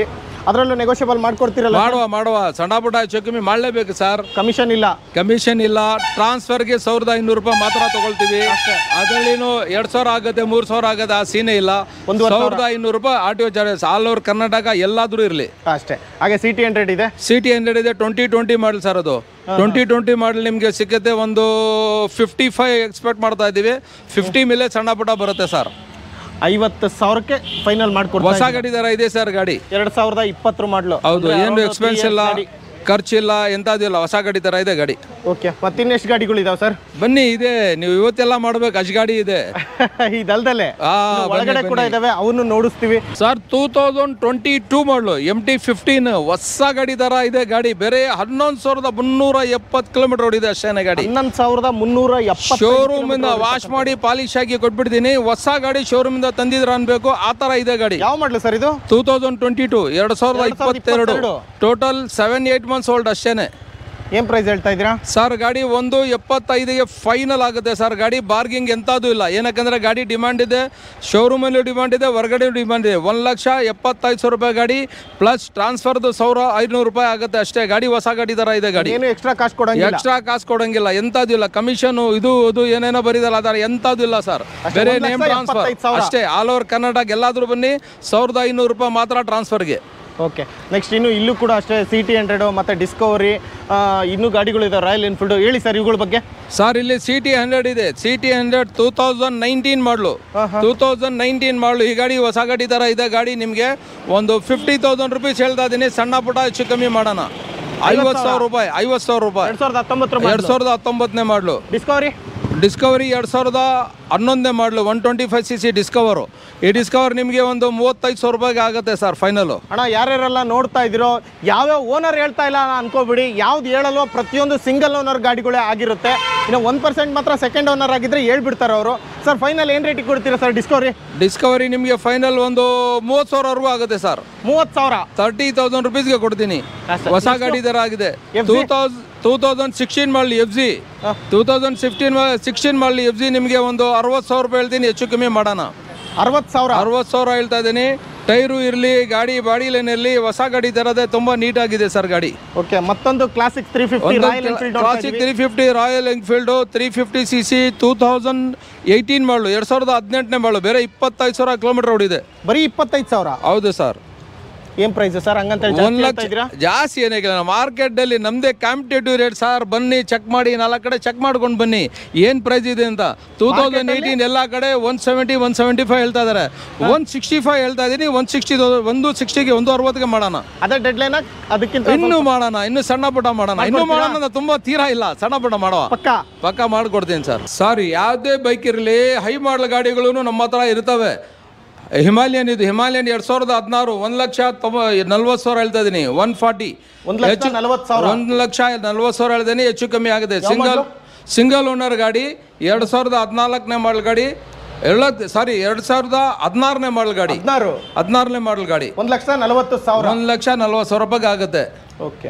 ಅದರಲ್ಲೂ ನೆಗೋಷಿಯಬಲ್ ಮಾಡ್ಕೊಡ್ತೀರಲ್ಲ? ಮಾಡುವ ಮಾಡುವ ಸಣ್ಣ ಪುಟ್ಟ ಹೆಚ್ಚು ಕಮ್ಮಿ ಮಾಡಲೇಬೇಕು ಸರ್. ಕಮಿಷನ್ ಇಲ್ಲ? ಕಮಿಷನ್ ಇಲ್ಲ. ಟ್ರಾನ್ಸ್ಫರ್ಗೆ ಸಾವಿರದ ಐನೂರು ರೂಪಾಯಿ ಮಾತ್ರ ತಗೊಳ್ತೀವಿ. ಅದರಲ್ಲಿನೂ ಎರಡ್ ಸಾವಿರ ಆಗುತ್ತೆ, ಮೂರ್ ಸಾವಿರ ಆಗುತ್ತೆ, ಆ ಸೀನೇ ಇಲ್ಲ. ಸಾವಿರದ ಐನೂರು ರೂಪಾಯಿ R T O charges all over Karnataka ಎಲ್ಲಾದ್ರೂ ಇರಲಿ ಅಷ್ಟೇ. ಹಾಗೆ ಸಿ ಟಿ ಹಂಡ್ರೆಡ್ ಇದೆ? ಸಿ ಟಿ ಹಂಡ್ರೆಡ್ ಇದೆ, ಟ್ವೆಂಟಿ ಟ್ವೆಂಟಿ ಮಾಡಲ್ ಸರ್. ಅದು ಟ್ವೆಂಟಿ ಟ್ವೆಂಟಿ ಮಾಡಲ್ ನಿಮಗೆ ಸಿಕ್ಕತ್ತೆ ಒಂದು ಫಿಫ್ಟಿ ಫೈವ್ ಎಕ್ಸ್ಪೆಕ್ಟ್ ಮಾಡ್ತಾ ಇದ್ದೀವಿ. ಫಿಫ್ಟಿ ಮೇಲೆ ಸಣ್ಣ ಪುಟ್ಟ ಬರುತ್ತೆ ಸರ್. ಐವತ್ತು ಸಾವಿರಕ್ಕೆ ಫೈನಲ್ ಮಾಡ್ಕೊಡ್ತೀವಿ. ಹೊಸ ಗಾಡಿ ದರ ಇದೆ ಸರ್. ಗಾಡಿ ಎರಡ್ ಸಾವಿರದ ಇಪ್ಪತ್ತರ ಮಾಡಲು. ಹೌದು, ಏನು ಎಕ್ಸ್ಪೆನ್ಸ್ ಇಲ್ಲ, ಖರ್ಚಿಲ್ಲ, ಎಂಥದಿಲ್ಲ. ಹೊಸ ಗಾಡಿ ಥರ ಇದೆ ಗಾಡಿ. ಓಕೆ, ಮತ್ತಿನ್ನೆಷ್ಟು ಗಾಡಿಗಳು ಇದಾವೆ ಸರ್? ಬನ್ನಿ, ಇದೆ. ನೀವು ಇವತ್ತೆಲ್ಲ ಮಾಡ್ಬೇಕು, ಅಷ್ಟು ಗಾಡಿ ಇದೆ. ಇದಲ್ದಲೆ ಒಳಗಡೆ ಕೂಡ ಇದಾವೆ, ಅವನು ನೋಡಿಸ್ತೀವಿ sir. Two thousand twenty two model M T fifteen ಹೊಸ ಗಾಡಿ ಥರ ಇದೆ ಗಾಡಿ. ಬೇರೆ ಹನ್ನೊಂದು ಸಾವಿರದ ಮುನ್ನೂರ ಎಪ್ಪತ್ತು ಕಿಲೋಮೀಟರ್ ಓಡಿದೆ ಅಷ್ಟೇನೆ ಗಾಡಿ. ಹನ್ನೊಂದು ಸಾವಿರದ ಮುನ್ನೂರ ಎಪ್ಪತ್ತು ಶೋರೂಮ್ ಇಂದ ವಾಶ್ ಮಾಡಿ ಪಾಲಿಶ್ ಆಗಿ ಕೊಟ್ಬಿಡ್ತೀನಿ. ಹೊಸ ಗಾಡಿ ಶೋರೂಮ್ ಇಂದ ತಂದಿದ್ರ ಅನ್ಬೇಕು, ಆ ತರ ಇದೆ ಗಾಡಿ. ಯಾವ ಮಾಡಲು ಸರ್ ಇದು? ಟೂ ತೌಸಂಡ್ ಟ್ವೆಂಟಿ ಟೂ ಎರಡ್ ಸಾವಿರದ ಇಪ್ಪತ್ತೆರಡು. Total seven eight months old ಅಷ್ಟೇನೆ. ಏನ್ ಪ್ರೈಸ್ ಹೇಳ್ತಾ ಇದ್ದೀರಾ ಸರ್? ಗಾಡಿ ಒಂದು ಎಪ್ಪತ್ತೈದಿಗೆ ಫೈನಲ್ ಆಗುತ್ತೆ ಸರ್. ಗಾಡಿ ಬಾರ್ಗಿಂಗ್ ಎಂತದೂ ಇಲ್ಲ. ಏನಕ್ಕಂದ್ರೆ ಗಾಡಿ ಡಿಮಾಂಡ್ ಇದೆ, ಶೋರೂಮಲ್ಲಿ ಡಿಮಾಂಡ್ ಇದೆ, ಹೊರಗಡೆ ಡಿಮಾಂಡ್ ಇದೆ. ಒಂದ್ ಲಕ್ಷ ಎಪ್ಪತ್ತೈದು ಸಾವಿರ ರೂಪಾಯಿ ಗಾಡಿ ಪ್ಲಸ್ ಟ್ರಾನ್ಸ್ಫರ್ದು ಸಾವಿರ ಐನೂರು ರೂಪಾಯಿ ಆಗುತ್ತೆ ಅಷ್ಟೇ. ಗಾಡಿ ಹೊಸ ಗಾಡಿ ತರ ಇದೆ ಗಾಡಿ. ಏನು ಎಕ್ಸ್ಟ್ರಾ ಕಾಸ್ಟ್ ಕೊಡಂಗಿಲ್ಲ? ಎಕ್ಸ್ಟ್ರಾ ಕಾಸು ಕೊಡಂಗಿಲ್ಲ, ಎಂತದ್ದು ಇಲ್ಲ. ಕಮಿಷನ್ ಇದು ಇದು ಏನೇನೋ ಬರೀದಲ್ಲ ಅದರ ಎಂತದ್ದು ಇಲ್ಲ ಸರ್. ಬೇರೆ ನೇಮ್ ಟ್ರಾನ್ಸ್ಫರ್ ಅಷ್ಟೇ. ಆಲ್ ಓವರ್ ಕರ್ನಾಟಕ ಎಲ್ಲಾದ್ರೂ ಬನ್ನಿ, ಸಾವಿರದ ಐನೂರು ರೂಪಾಯಿ ಮಾತ್ರ ಟ್ರಾನ್ಸ್ಫರ್ಗೆ. ಓಕೆ, ನೆಕ್ಸ್ಟ್ ಇನ್ನು ಇಲ್ಲೂ ಕೂಡ ಅಷ್ಟೇ ಸಿ ಟಿ ಹಂಡ್ರೆಡ್ ಮತ್ತು ಡಿಸ್ಕವರಿ ಇನ್ನೂ ಗಾಡಿಗಳು ಇದಾವೆ, ರಾಯಲ್ ಎನ್ಫೀಲ್ಡ್. ಹೇಳಿ ಸರ್ ಇವುಗಳ ಬಗ್ಗೆ. ಸರ್ ಇಲ್ಲಿ ಸಿ ಟಿ ಹಂಡ್ರೆಡ್ ಇದೆ. C T hundred two thousand nineteen model two thousand nineteen model ಈ ಗಾಡಿ ಹೊಸ ಗಾಡಿ ಥರ ಇದೆ ಗಾಡಿ. ನಿಮಗೆ ಒಂದು ಫಿಫ್ಟಿ ತೌಸಂಡ್ ರುಪೀಸ್ ಹೇಳ್ತಾ ಇದ್ದೀನಿ. ಸಣ್ಣ ಪುಟ್ಟ ಹೆಚ್ಚು ಕಮ್ಮಿ ಮಾಡೋಣ. ಐವತ್ತು ಸಾವಿರ ರೂಪಾಯಿ ಐವತ್ತು ಸಾವಿರ ರೂಪಾಯಿ ಎರಡು ಸಾವಿರದ ಹತ್ತೊಂಬತ್ತು ಎರಡು ಸಾವಿರದ ಹತ್ತೊಂಬತ್ತನೇ ಮಾಡಲು. ಡಿಸ್ಕವರಿ ಡಿಸ್ಕವರಿ ಎರಡು ಸಾವಿರದ ಹನ್ನೊಂದನೇ model one twenty five C C Discover. ಈ ಡಿಸ್ಕವರ್ ನಿಮಗೆ ಒಂದು ಮೂವತ್ತೈದು ಸಾವಿರ ರೂಪಾಯಿಗೆ ಆಗುತ್ತೆ ಸರ್ ಫೈನಲು. ಅಣ್ಣ, ಯಾರ್ಯಾರೆಲ್ಲ ನೋಡ್ತಾ ಇದ್ದೀರೋ, ಯಾವ್ಯಾವ ಓನರ್ ಹೇಳ್ತಾ ಇಲ್ಲ ಅನ್ಕೋಬಿಡಿ. ಯಾವ್ದು ಹೇಳಲ್ವೋ ಪ್ರತಿಯೊಂದು ಸಿಂಗಲ್ ಓನರ್ ಗಾಡಿಗಳೇ ಆಗಿರುತ್ತೆ. ಇನ್ನು ಒನ್ ಪರ್ಸೆಂಟ್ ಮಾತ್ರ ಸೆಕೆಂಡ್ ಓನರ್ ಆಗಿದ್ರೆ ಹೇಳ್ಬಿಡ್ತಾರೆ ಅವರು. ಸರ್ ಫೈನಲ್ ಏನು ರೇಟಿಗೆ ಕೊಡ್ತೀರಾ ಸರ್ ಡಿಸ್ಕವರಿ? ಡಿಸ್ಕವರಿ ನಿಮಗೆ ಫೈನಲ್ ಒಂದು ಮೂವತ್ತು ಸಾವಿರವರೆಗೂ ಆಗುತ್ತೆ ಸರ್. ಮೂವತ್ತು ಸಾವಿರ ತರ್ಟಿ ತೌಸಂಡ್ ರುಪೀಸ್ಗೆ ಕೊಡ್ತೀನಿ. ಹೊಸ ಗಾಡಿ ದರ ಆಗಿದೆ. Two thousand two thousand sixteen model F G. Two thousand sixteen sixteen model F G ನಿಮಗೆ ಒಂದು ಅರವತ್ತು ಸಾವಿರ ರೂಪಾಯಿ ಹೇಳ್ತೀನಿ, ಹೆಚ್ಚು ಕಮ್ಮಿ ಮಾಡೋಣ. ಅರವತ್ತು ಸಾವಿರ ಅರವತ್ತು ಸಾವಿರ ಹೇಳ್ತಾ ಇದ್ದೀನಿ. ಟೈರು ಇರಲಿ, ಗಾಡಿ ಬಾಡಿ ಲೈನ್ ಇರಲಿ, ಹೊಸ ಗಾಡಿ ತರದೆ ತುಂಬಾ ನೀಟ್ ಆಗಿದೆ ಸರ್ ಗಾಡಿ. ಓಕೆ, ಮತ್ತೊಂದು classic three fifty Royal Enfield. Classic three fifty Royal Enfield three fifty C C two thousand eighteen model ಎರಡು ಸಾವಿರದ ಹದಿನೆಂಟನೇ ಮಾಡಲು. ಬೇರೆ ಇಪ್ಪತ್ತೈದು ಸಾವಿರ ಕಿಲೋಮೀಟರ್ ಓಡಿದೆ. ಬರೀ ಇಪ್ಪತ್ತೈದು ಸಾವಿರ? ಹೌದು ಸರ್. ಏನ್ ಪ್ರೈಸ್ ಸರ್ ಹಂಗಂತ? ಒಂದ್ ಲಕ್ಷ ಜಾಸ್ತಿ ಏನಾಗಿಲ್ಲ. ಮಾರ್ಕೆಟ್ ಅಲ್ಲಿ ನಮ್ದೇ ಕಾಂಪಿಟೇಟಿವ್ ರೇಟ್ ಸರ್. ಬನ್ನಿ ಚೆಕ್ ಮಾಡಿ, ನಾಲ್ಕು ಕಡೆ ಚೆಕ್ ಮಾಡ್ಕೊಂಡು ಬನ್ನಿ ಏನ್ ಪ್ರೈಸ್ ಇದೆ ಅಂತ. ಟೂ ತೌಸಂಡ್ ಏಯ್ಟೀನ್ ಎಲ್ಲ ಕಡೆ one seventy one seventy five ಹೇಳ್ತಾ ಇದಾರೆ. ಒನ್ ಸಿಕ್ಸ್ಟಿ ಫೈವ್ ಹೇಳ್ತಾ ಇದೀನಿ. ಒನ್ ಸಿಕ್ಸ್ಟಿ ಒಂದು ಸಿಕ್ಸ್ಟಿಗೆ ಒಂದು ಅರವತ್ತಿಗೆ ಮಾಡೋಣ. ಅದೇ ಡೆಡ್ ಲೈನ್ ಅದಕ್ಕಿಂತ ಇನ್ನು ಮಾಡೋಣ, ಇನ್ನು ಸಣ್ಣ ಪುಟ್ಟ ಮಾಡೋಣ. ಇನ್ನು ಮಾಡೋಣ, ತುಂಬಾ ತೀರಾ ಇಲ್ಲ, ಸಣ್ಣ ಪುಟ್ಟ ಮಾಡುವ. ಪಕ್ಕ ಪಕ್ಕ ಮಾಡ್ಕೊಡ್ತೀನಿ ಸರ್. ಸರ್ ಯಾವುದೇ ಬೈಕ್ ಇರಲಿ, ಹೈ ಮಾಡಲ್ ಗಾಡಿಗಳು ನಮ್ಮ ಹತ್ರ ಇರ್ತವೆ. ಹಿಮಾಲಯನ್ ಇದು ಹಿಮಾಲಯನ್ ಎರಡ್ ಸಾವಿರದ ಹದಿನಾರು ಒಂದ್ ಲಕ್ಷ ತೊಂಬ ನಲ್ವತ್ತು ಸಾವಿರ ಹೇಳ್ತಾ ಇದೀನಿ. ಒನ್ ಫಾರ್ಟಿ ಒಂದು ಲಕ್ಷ ನಲವತ್ತು ಸಾವಿರ ಒಂದ್ ಲಕ್ಷ ನಲ್ವತ್ತು ಸಾವಿರ ಹೇಳ್ತೀನಿ, ಹೆಚ್ಚು ಕಮ್ಮಿ ಆಗುತ್ತೆ. ಸಿಂಗಲ್ ಸಿಂಗಲ್ ಓನರ್ ಗಾಡಿ, ಎರಡು ಸಾವಿರದ ಹದಿನಾಲ್ಕನೇ ಮಾಡಲ್ ಗಾಡಿ. ಎರಡು ಸಾರಿ ಎರಡ್ ಸಾವಿರದ ಹದಿನಾರನೇ ಮಾಡಲ್ ಗಾಡಿ. ಹದಿನಾರು ಹದಿನಾರನೇ ಮಾಡಲ್ ಗಾಡಿ. ಒಂದ್ ಲಕ್ಷ ನಲವತ್ತು ಸಾವಿರ ಒಂದ್ ಲಕ್ಷ ನಲ್ವತ್ತು ಸಾವಿರ ರೂಪಾಯಿಗೆ ಆಗುತ್ತೆ. ಓಕೆ,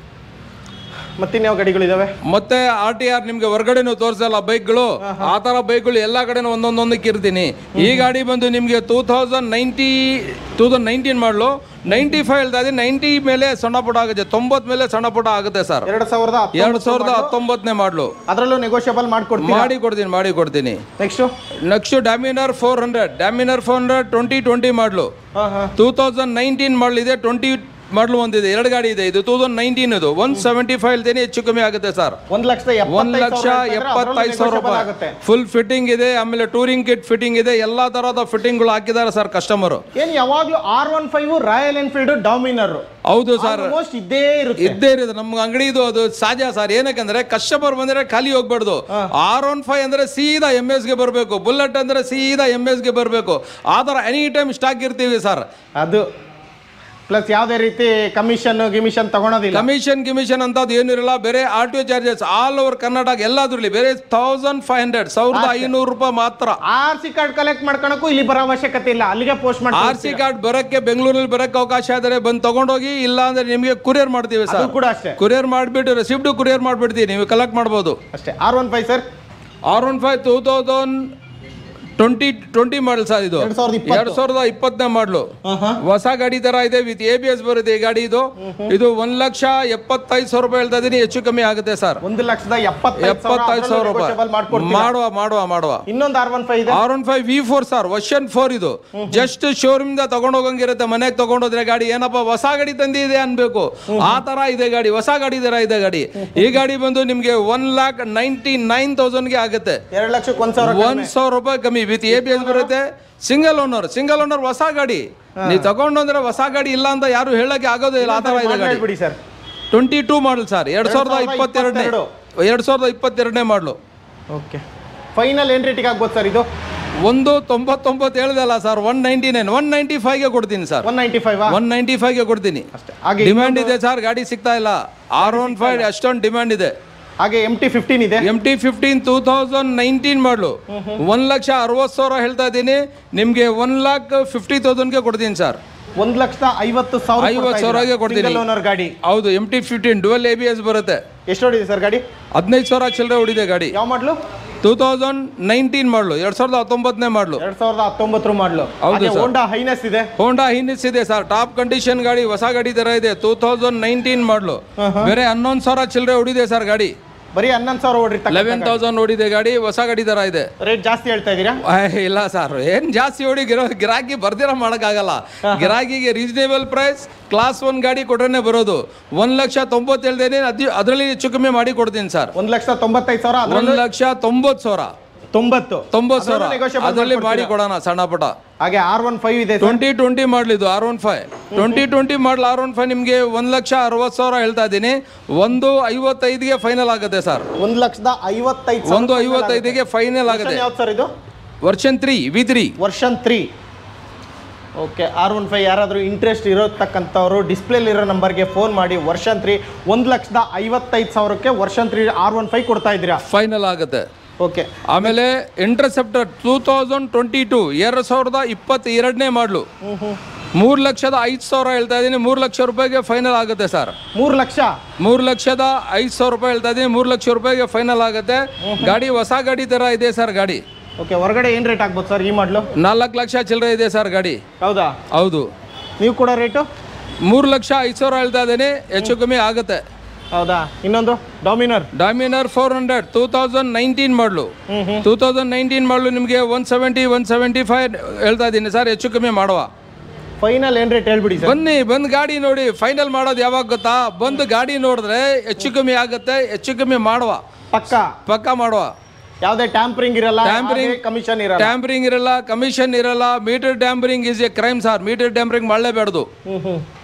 ಮತ್ತಿನ್ಯಾವ ಗಾಡಿಗಳಿದಾವೆ? ಮತ್ತೆ ಆರ್ ಟಿ ಆರ್ ನಿಮ್ಗೆ ಹೊರಗಡೆನು ತೋರಿಸಲ್ಲ ಬೈಕ್ಗಳು. ಆ ತರ ಬೈಕ್ಗಳು ಎಲ್ಲಾ ಕಡೆನೂ ಒಂದೊಂದೊಂದಕ್ಕೆ ಇರ್ತೀನಿ. ಈ ಗಾಡಿ ಬಂದು ನಿಮ್ಗೆ two thousand ninety two thousand nineteen model ninety five ಹೇಳ್ತಾ ಇದ್ದೀನಿ. ನೈಂಟಿ ಮೇಲೆ ಸಣ್ಣ ಪುಟ ಆಗುತ್ತೆ, ತೊಂಬತ್ ಮೇಲೆ ಸಣ್ಣ ಪುಟ ಆಗುತ್ತೆ ಸರ್. ಎರಡು ಸಾವಿರದ ಎರಡು ಸಾವಿರದ ಹತ್ತೊಂಬತ್ತನೇ ಮಾಡಲು. ಅದರಲ್ಲೂ ನೆಗೋಷಿಯಬಲ್ ಮಾಡ್ಕೊಡ್ತೀನಿ. ಮಾಡಿ ಕೊಡ್ತೀನಿ ಮಾಡಿ ಕೊಡ್ತೀನಿ next next Dominar four hundred Dominar four hundred twenty twenty model. Two thousand nineteen model ಇದೆ, ಟ್ವೆಂಟಿ ಮಾಡಲು ಒಂದಿದೆ, ಎರಡು ಗಾಡಿ ಇದೆ. ಇದು ಟೂ ತೌಸಂಡ್ ನೈನ್ಟೀನ್ ಇದು ಒನ್ ಸೆವೆಂಟಿ ಫೈವ್ ಹೇಳ್ತೀನಿ, ಹೆಚ್ಚು ಕಮ್ಮಿ ಆಗುತ್ತೆ ಸರ್. ಒಂದ್ ಲಕ್ಷ ಒಂದ್ ಲಕ್ಷ ಎಪ್ಪತ್ತೈದು ಸಾವಿರ ರೂಪಾಯಿ ಫುಲ್ ಫಿಟ್ಟಿಂಗ್ ಇದೆ. ಆಮೇಲೆ ಟೂರಿಂಗ್ ಕಿಟ್ ಫಿಟ್ಟಿಂಗ್ ಇದೆ. ಎಲ್ಲಾ ತರಹದ ಫಿಟ್ಟಿಂಗ್ಗಳು ಹಾಕಿದ್ದಾರೆ ಸರ್ ಕಸ್ಟಮರ್. ಏನ್ ಯಾವಾಗ್ಲೂ R one five Royal Enfield Dominar ಹೌದು ಸರ್, ಇದ್ದೇ ಇರುತ್ತೆ ಇದ್ದೇ ಇರುತ್ತೆ ನಮ್ಗೆ ಅಂಗಡಿದು. ಅದು ಸಹಜ ಸರ್. ಏನಕ್ಕಂದ್ರೆ ಕಸ್ಟಮರ್ ಬಂದ್ರೆ ಖಾಲಿ ಹೋಗ್ಬಾರ್ದು. ಆರ್ ಒನ್ ಫೈವ್ ಅಂದ್ರೆ ಸೀದಾ ಎಂ ಎಸ್ ಗೆ ಬರಬೇಕು, ಬುಲೆಟ್ ಅಂದ್ರೆ ಸೀದಾ ಎಂ ಎಸ್ ಗೆ ಬರಬೇಕು. ಆ ತರ ಎನಿ ಟೈಮ್ ಸ್ಟಾಕ್ ಇರ್ತೀವಿ ಸರ್. ಅದು ಪ್ಲಸ್ ಯಾವುದೇ ರೀತಿ ಕಮಿಷನ್ ಗಿಮಿಷನ್ ತಗೊಳೋದಿಲ್ಲ. ಕಮಿಷನ್ ಗಿಮಿಷನ್ ಅಂತದ್ದು ಏನಿರಲ್ಲ. ಬೇರೆ R T O charges all over Karnataka ಎಲ್ಲಾದ್ರಲ್ಲಿ ಬೇರೆ ತೌಸಂಡ್ ಫೈವ್ ಹಂಡ್ರೆಡ್ ಸಾವಿರದ ಐನೂರು ರೂಪಾಯಿ ಮಾತ್ರ. ಆರ್ ಸಿ ಕಾರ್ಡ್ ಕಲೆಕ್ಟ್ ಮಾಡ್ಕೊಳಕ್ಕೂ ಇಲ್ಲಿ ಬರೋ ಅವಶ್ಯಕತೆ ಇಲ್ಲ, ಅಲ್ಲಿಗೆ ಪೋಸ್ಟ್ ಮಾಡಿ. ಆರ್ ಸಿ ಕಾರ್ಡ್ ಬರಕ್ಕೆ ಬೆಂಗಳೂರಲ್ಲಿ ಬರಕ್ಕೆ ಅವಕಾಶ ಆದರೆ ಬಂದು ತಗೊಂಡೋಗಿ, ಇಲ್ಲ ಅಂದ್ರೆ ನಿಮಗೆ ಕುರಿಯರ್ ಮಾಡ್ತೀವಿ ಸರ್. ಕೂಡ ಅಷ್ಟೇ, ಕುರಿಯರ್ ಮಾಡಿಬಿಟ್ಟು ರೆಸಿಪ್ಟ್ ಕುರಿಯರ್ ಮಾಡಿಬಿಡ್ತೀವಿ, ನೀವು ಕಲೆಕ್ಟ್ ಮಾಡ್ಬೋದು ಅಷ್ಟೇ. R one five sir R one five two thousand twenty twenty model sir ಇದು ಎರಡ್ ಸಾವಿರದ ಇಪ್ಪತ್ತು. ಎರಡ್ ಸಾವಿರದ ಇಪ್ಪತ್ತನೇ ಮಾಡಲು ಆಹಾ. ಹೊಸ ಗಾಡಿ ತರ ಇದೆ ವಿತ್ ಎ ಬಿ ಎಸ್ ಬರುತ್ತೆ ಈ ಗಾಡಿ ಇದು ಇದು ಒಂದ್ ಲಕ್ಷ ಎಪ್ಪತ್ತೈದು ಸಾವಿರ ರೂಪಾಯಿ ಹೇಳ್ತಾ ಇದೀನಿ ಹೆಚ್ಚು ಕಮ್ಮಿ ಆಗುತ್ತೆ ಸರ್ ಒಂದು ಲಕ್ಷದ ಎಪ್ಪತ್ತೈದು ಎಪ್ಪತ್ತೈದು ಸಾವಿರ ರೂಪಾಯಿ ಮಾಡುವ ಮಾಡುವ ಮಾಡುವ ಇನ್ನೊಂದು ಆರ್ ಒನ್ ಫೈವ್ ಇದೆ R one five V four sir version four ಇದು ಜಸ್ಟ್ ಶೋರೂಮ್ ಇಂದ ತಗೊಂಡ್ ಹೋಗಂಗಿರುತ್ತೆ ಮನೆಗೆ ತಗೊಂಡೋದ್ರೆ ಗಾಡಿ ಏನಪ್ಪ ಹೊಸ ಗಾಡಿ ತಂದಿದೆ ಅನ್ಬೇಕು ಆ ತರ ಇದೆ ಗಾಡಿ ಹೊಸ ಗಾಡಿ ತರ ಇದೆ ಗಾಡಿ ಈ ಗಾಡಿ ಬಂದು ನಿಮ್ಗೆ one lakh ninety nine thousand ಗೆ ಆಗುತ್ತೆ ಎರಡು ಲಕ್ಷಕ್ಕೆ ಒಂದ್ ಸಾವಿರ ಒಂದ್ ಸಾವಿರ ರೂಪಾಯಿ ಕಮ್ಮಿ ವಿತ್ ಎ ಬಿ ಎಸ್ ಬರುತ್ತೆ ಸಿಂಗಲ್ ಓನರ್ ಸಿಂಗಲ್ ಓನರ್ ಹೊಸ ಗಾಡಿ ನೀವು ತಗೊಂಡು ಅಂದ್ರೆ ಹೊಸ ಗಾಡಿ ಇಲ್ಲ ಅಂತ ಯಾರು ಹೇಳಕ್ಕೆ ಆಗೋದೇ ಇಲ್ಲ ಆ ತರ ಇದೆ ಗಾಡಿ ಬಿಡಿ sir twenty two model sir ಎರಡ್ ಸಾವಿರದ ಇಪ್ಪತ್ತೆರಡನೇ ಎರಡ್ ಸಾವಿರದ ಇಪ್ಪತ್ತೆರಡನೇ ಮಾಡಲು ಓಕೆ ಫೈನಲ್ ಏನ್ ರೇಟಿಗೆ ಆಗ್ಬೋದು ಸರ್ ಇದು ಒಂದು ತೊಂಬತ್ತೊಂಬತ್ತು ಹೇಳ್ದಲ್ಲ sir one ninety nine one ninety five ಗೆ ಕೊಡ್ತೀನಿ sir one ninety five one ninety five ಗೆ ಕೊಡ್ತೀನಿ ಹಾಗೆ ಡಿಮ್ಯಾಂಡ್ ಇದೆ ಸರ್ ಗಾಡಿ ಸಿಗ್ತಾ ಇಲ್ಲ ಆರ್ ಒನ್ ಫೈವ್ ಅಷ್ಟೊಂದು ಡಿಮ್ಯಾಂಡ್ ಇದೆ ಹಾಗೆ ಎಂ ಟಿ ಫಿಫ್ಟೀನ್ ಇದೆ M T fifteen two thousand nineteen model ಒಂದ್ ಲಕ್ಷ ಅರವತ್ತು ಸಾವಿರ ಹೇಳ್ತಾ ಇದ್ದೀನಿ ನಿಮ್ಗೆ ಒನ್ ಲ್ಯಾಕ್ ಫಿಫ್ಟಿ ತೌಸಂಡ್ಗೆ ಕೊಡ್ತೀನಿ ಸರ್ ಒಂದ್ ಲಕ್ಷದ ಐವತ್ತು ಸಾವಿರ ಐವತ್ತು ಸಾವಿರಗೆ ಕೊಡ್ತೀನಿ ಓನರ್ ಗಾಡಿ ಹೌದು M T fifteen dual A B S ಬರುತ್ತೆ ಎಷ್ಟು ಹೊಡಿದೆ ಸರ್ ಗಾಡಿ ಹದಿನೈದು ಸಾವಿರ ಚಿಲ್ಲರೆ ಹೊಡಿದೆ ಗಾಡಿ ಯಾವ ಮಾಡ್ಲು ಟೂ ತೌಸಂಡ್ ನೈನ್ಟೀನ್ ಮಾಡಲು ಎರಡ್ ಸಾವಿರದ ಹತ್ತೊಂಬತ್ತನೇ ಮಾಡಲು ಎರಡ್ ಸಾವಿರದ ಹತ್ತೊಂಬತ್ತರ ಮಾಡ್ಲು ಹೌದು ಸರ್. ಹೋಂಡಾ ಹೈನೆಸ್ ಇದೆ ಹೋಂಡಾ ಹಿನ್ನಿಸ್ ಇದೆ ಸರ್ ಟಾಪ್ ಕಂಡೀಷನ್ ಗಾಡಿ ಹೊಸ ಗಾಡಿ ತರ ಇದೆ ಟೂ ತೌಸಂಡ್ ನೈನ್ಟೀನ್ ಮಾಡಲು ಬೇರೆ ಹನ್ನೊಂದು ಸಾವಿರ ಚಿಲ್ಲರೆ ಹೊಡಿದೆ ಸರ್ ಗಾಡಿ ಬರೀ ಹನ್ನೊಂದು ಸಾವಿರ ಓಡ್ರಿ ಲೆವೆನ್ ತೌಸಂಡ್ ಹೊಡಿದೆ ಗಾಡಿ ಹೊಸ ಗಾಡಿ ತರ ಇದೆ ರೇಟ್ ಜಾಸ್ತಿ ಹೇಳ್ತಾ ಇದೀರಾ ಆಯ್, ಇಲ್ಲ ಸರ್ ಏನ್ ಜಾಸ್ತಿ ಹೊಡಿ ಗಿರೋ ಗಿರಾಕಿ ಬರ್ದಿರ ಮಾಡಕ್ಕಾಗಲ್ಲ ಗಿರಾಕಿಗೆ ರೀಸನೇಬಲ್ ಪ್ರೈಸ್ ಕ್ಲಾಸ್ ಒನ್ ಗಾಡಿ ಕೊಟ್ರೇನೆ ಬರೋದು ಒಂದ್ ಲಕ್ಷ ತೊಂಬತ್ತು ಹೇಳ್ದೇನೆ ಅದ್ ಅದರಲ್ಲಿ ಹೆಚ್ಚು ಕಮ್ಮಿ ಮಾಡಿ ಕೊಡ್ತೀನಿ ಸರ್ ಒಂದ್ ಲಕ್ಷದ ತೊಂಬತ್ತೈದು ಸಾವಿರ ಒಂದ್ ಅದ್ರಲ್ಲಿ ಲಕ್ಷ ತೊಂಬತ್ತು ಸಾವಿರ ತೊಂಬತ್ತು ತೊಂಬತ್ತು ಸಾವಿರ ಅದ್ರಲ್ಲಿ negotiable ಅದರಲ್ಲಿ ಮಾಡಿ ಮಾಡ್ಕೊಡ್ತೀರಾ? ಕೊಡೋಣ ಸಣ್ಣ ಪುಟ್ಟ ಹಾಗೆ ಆರ್ ಒನ್ ಫೈವ್ ಇದೆ ಟ್ವೆಂಟಿ ಟ್ವೆಂಟಿ ಮಾಡಲಿದ್ದು R one five twenty twenty model R one five ನಿಮಗೆ ಒಂದು ಲಕ್ಷ ಅರವತ್ತು ಸಾವಿರ ಹೇಳ್ತಾ ಇದ್ದೀನಿ ಒಂದು ಐವತ್ತೈದಿಗೆ ಫೈನಲ್ ಆಗುತ್ತೆ ಸರ್ ಒಂದ್ ಲಕ್ಷದ ಐವತ್ತೈದು ಒಂದು ಐವತ್ತೈದಿಗೆ ಫೈನಲ್ ಆಗುತ್ತೆ ಯಾವ್ದು ಸರ್ ಇದು version three V three version three okay R one five ಯಾರಾದರೂ ಇಂಟ್ರೆಸ್ಟ್ ಇರೋತಕ್ಕಂಥವ್ರು ಡಿಸ್ಪ್ಲೇಲಿ ಇರೋ ನಂಬರ್ಗೆ ಫೋನ್ ಮಾಡಿ ವರ್ಷನ್ ತ್ರೀ ಒಂದು ಲಕ್ಷದ ಐವತ್ತೈದು ಸಾವಿರಕ್ಕೆ version three R one five ಕೊಡ್ತಾ ಇದ್ದೀರಾ ಫೈನಲ್ ಆಗುತ್ತೆ ಓಕೆ ಆಮೇಲೆ Interceptor two thousand twenty two ಎರಡು ಸಾವಿರದ ಇಪ್ಪತ್ತೆರಡನೇ ಮಾಡಲು ಮೂರು ಲಕ್ಷದ ಐದು ಸಾವಿರ ಹೇಳ್ತಾ ಇದ್ದೀನಿ ಮೂರು ಲಕ್ಷ ರೂಪಾಯಿಗೆ ಫೈನಲ್ ಆಗುತ್ತೆ ಸರ್ ಮೂರು ಲಕ್ಷ ಮೂರು ಲಕ್ಷದ ಐದು ಸಾವಿರ ರೂಪಾಯಿ ಹೇಳ್ತಾ ಇದ್ದೀನಿ ಮೂರು ಲಕ್ಷ ರೂಪಾಯಿಗೆ ಫೈನಲ್ ಆಗುತ್ತೆ ಗಾಡಿ ಹೊಸ ಗಾಡಿ ಥರ ಇದೆ ಸರ್ ಗಾಡಿ ಓಕೆ ಹೊರಗಡೆ ಏನು ರೇಟ್ ಆಗ್ಬೋದು ಸರ್ ಈ ಮಾಡಲು ನಾಲ್ಕು ಲಕ್ಷ ಚಿಲ್ಲರೆ ಇದೆ ಸರ್ ಗಾಡಿ ಹೌದಾ ಹೌದು ನೀವು ಕೂಡ ರೇಟು ಮೂರು ಲಕ್ಷ ಐದು ಸಾವಿರ ಹೇಳ್ತಾ ಇದ್ದೀನಿ ಹೆಚ್ಚು ಕಮ್ಮಿ ಆಗುತ್ತೆ ಹೌದಾ ಇನ್ನೊಂದು Dominar Dominar four hundred two thousand nineteen model two thousand nineteen model ನಿಮಗೆ one seventy one seventy five ಹೇಳ್ತಾ ಇದ್ದೀನಿ ಸರ್ ಹೆಚ್ಚು ಕಮ್ಮಿ ಮಾಡುವ ಫೈನಲ್ ಏನು ರೇಟ್ ಹೇಳ್ಬಿಡಿ ಸರ್ ಬನ್ನಿ ಬಂದು ಗಾಡಿ ನೋಡಿ ಫೈನಲ್ ಮಾಡೋದು ಯಾವಾಗ ಗೊತ್ತಾ ಬಂದು ಗಾಡಿ ನೋಡಿದ್ರೆ ಹೆಚ್ಚು ಕಮ್ಮಿ ಆಗುತ್ತೆ ಹೆಚ್ಚು ಕಮ್ಮಿ ಮಾಡುವ ಪಕ್ಕ ಪಕ್ಕ ಮಾಡುವ ಯಾವುದೇ ಟ್ಯಾಂಪರಿಂಗ್ ಇರಲ್ಲ Tampering- ಕಮಿಷನ್ ಇರಲ್ಲ ಟ್ಯಾಂಪರಿಂಗ್ ಇರಲ್ಲ ಕಮಿಷನ್ ಇರಲ್ಲ meter tampering is a crime sir meter tampering ಮಾಡಲೇಬೇಡ್ದು ಹ್ಮ್ ಹ್ಮ್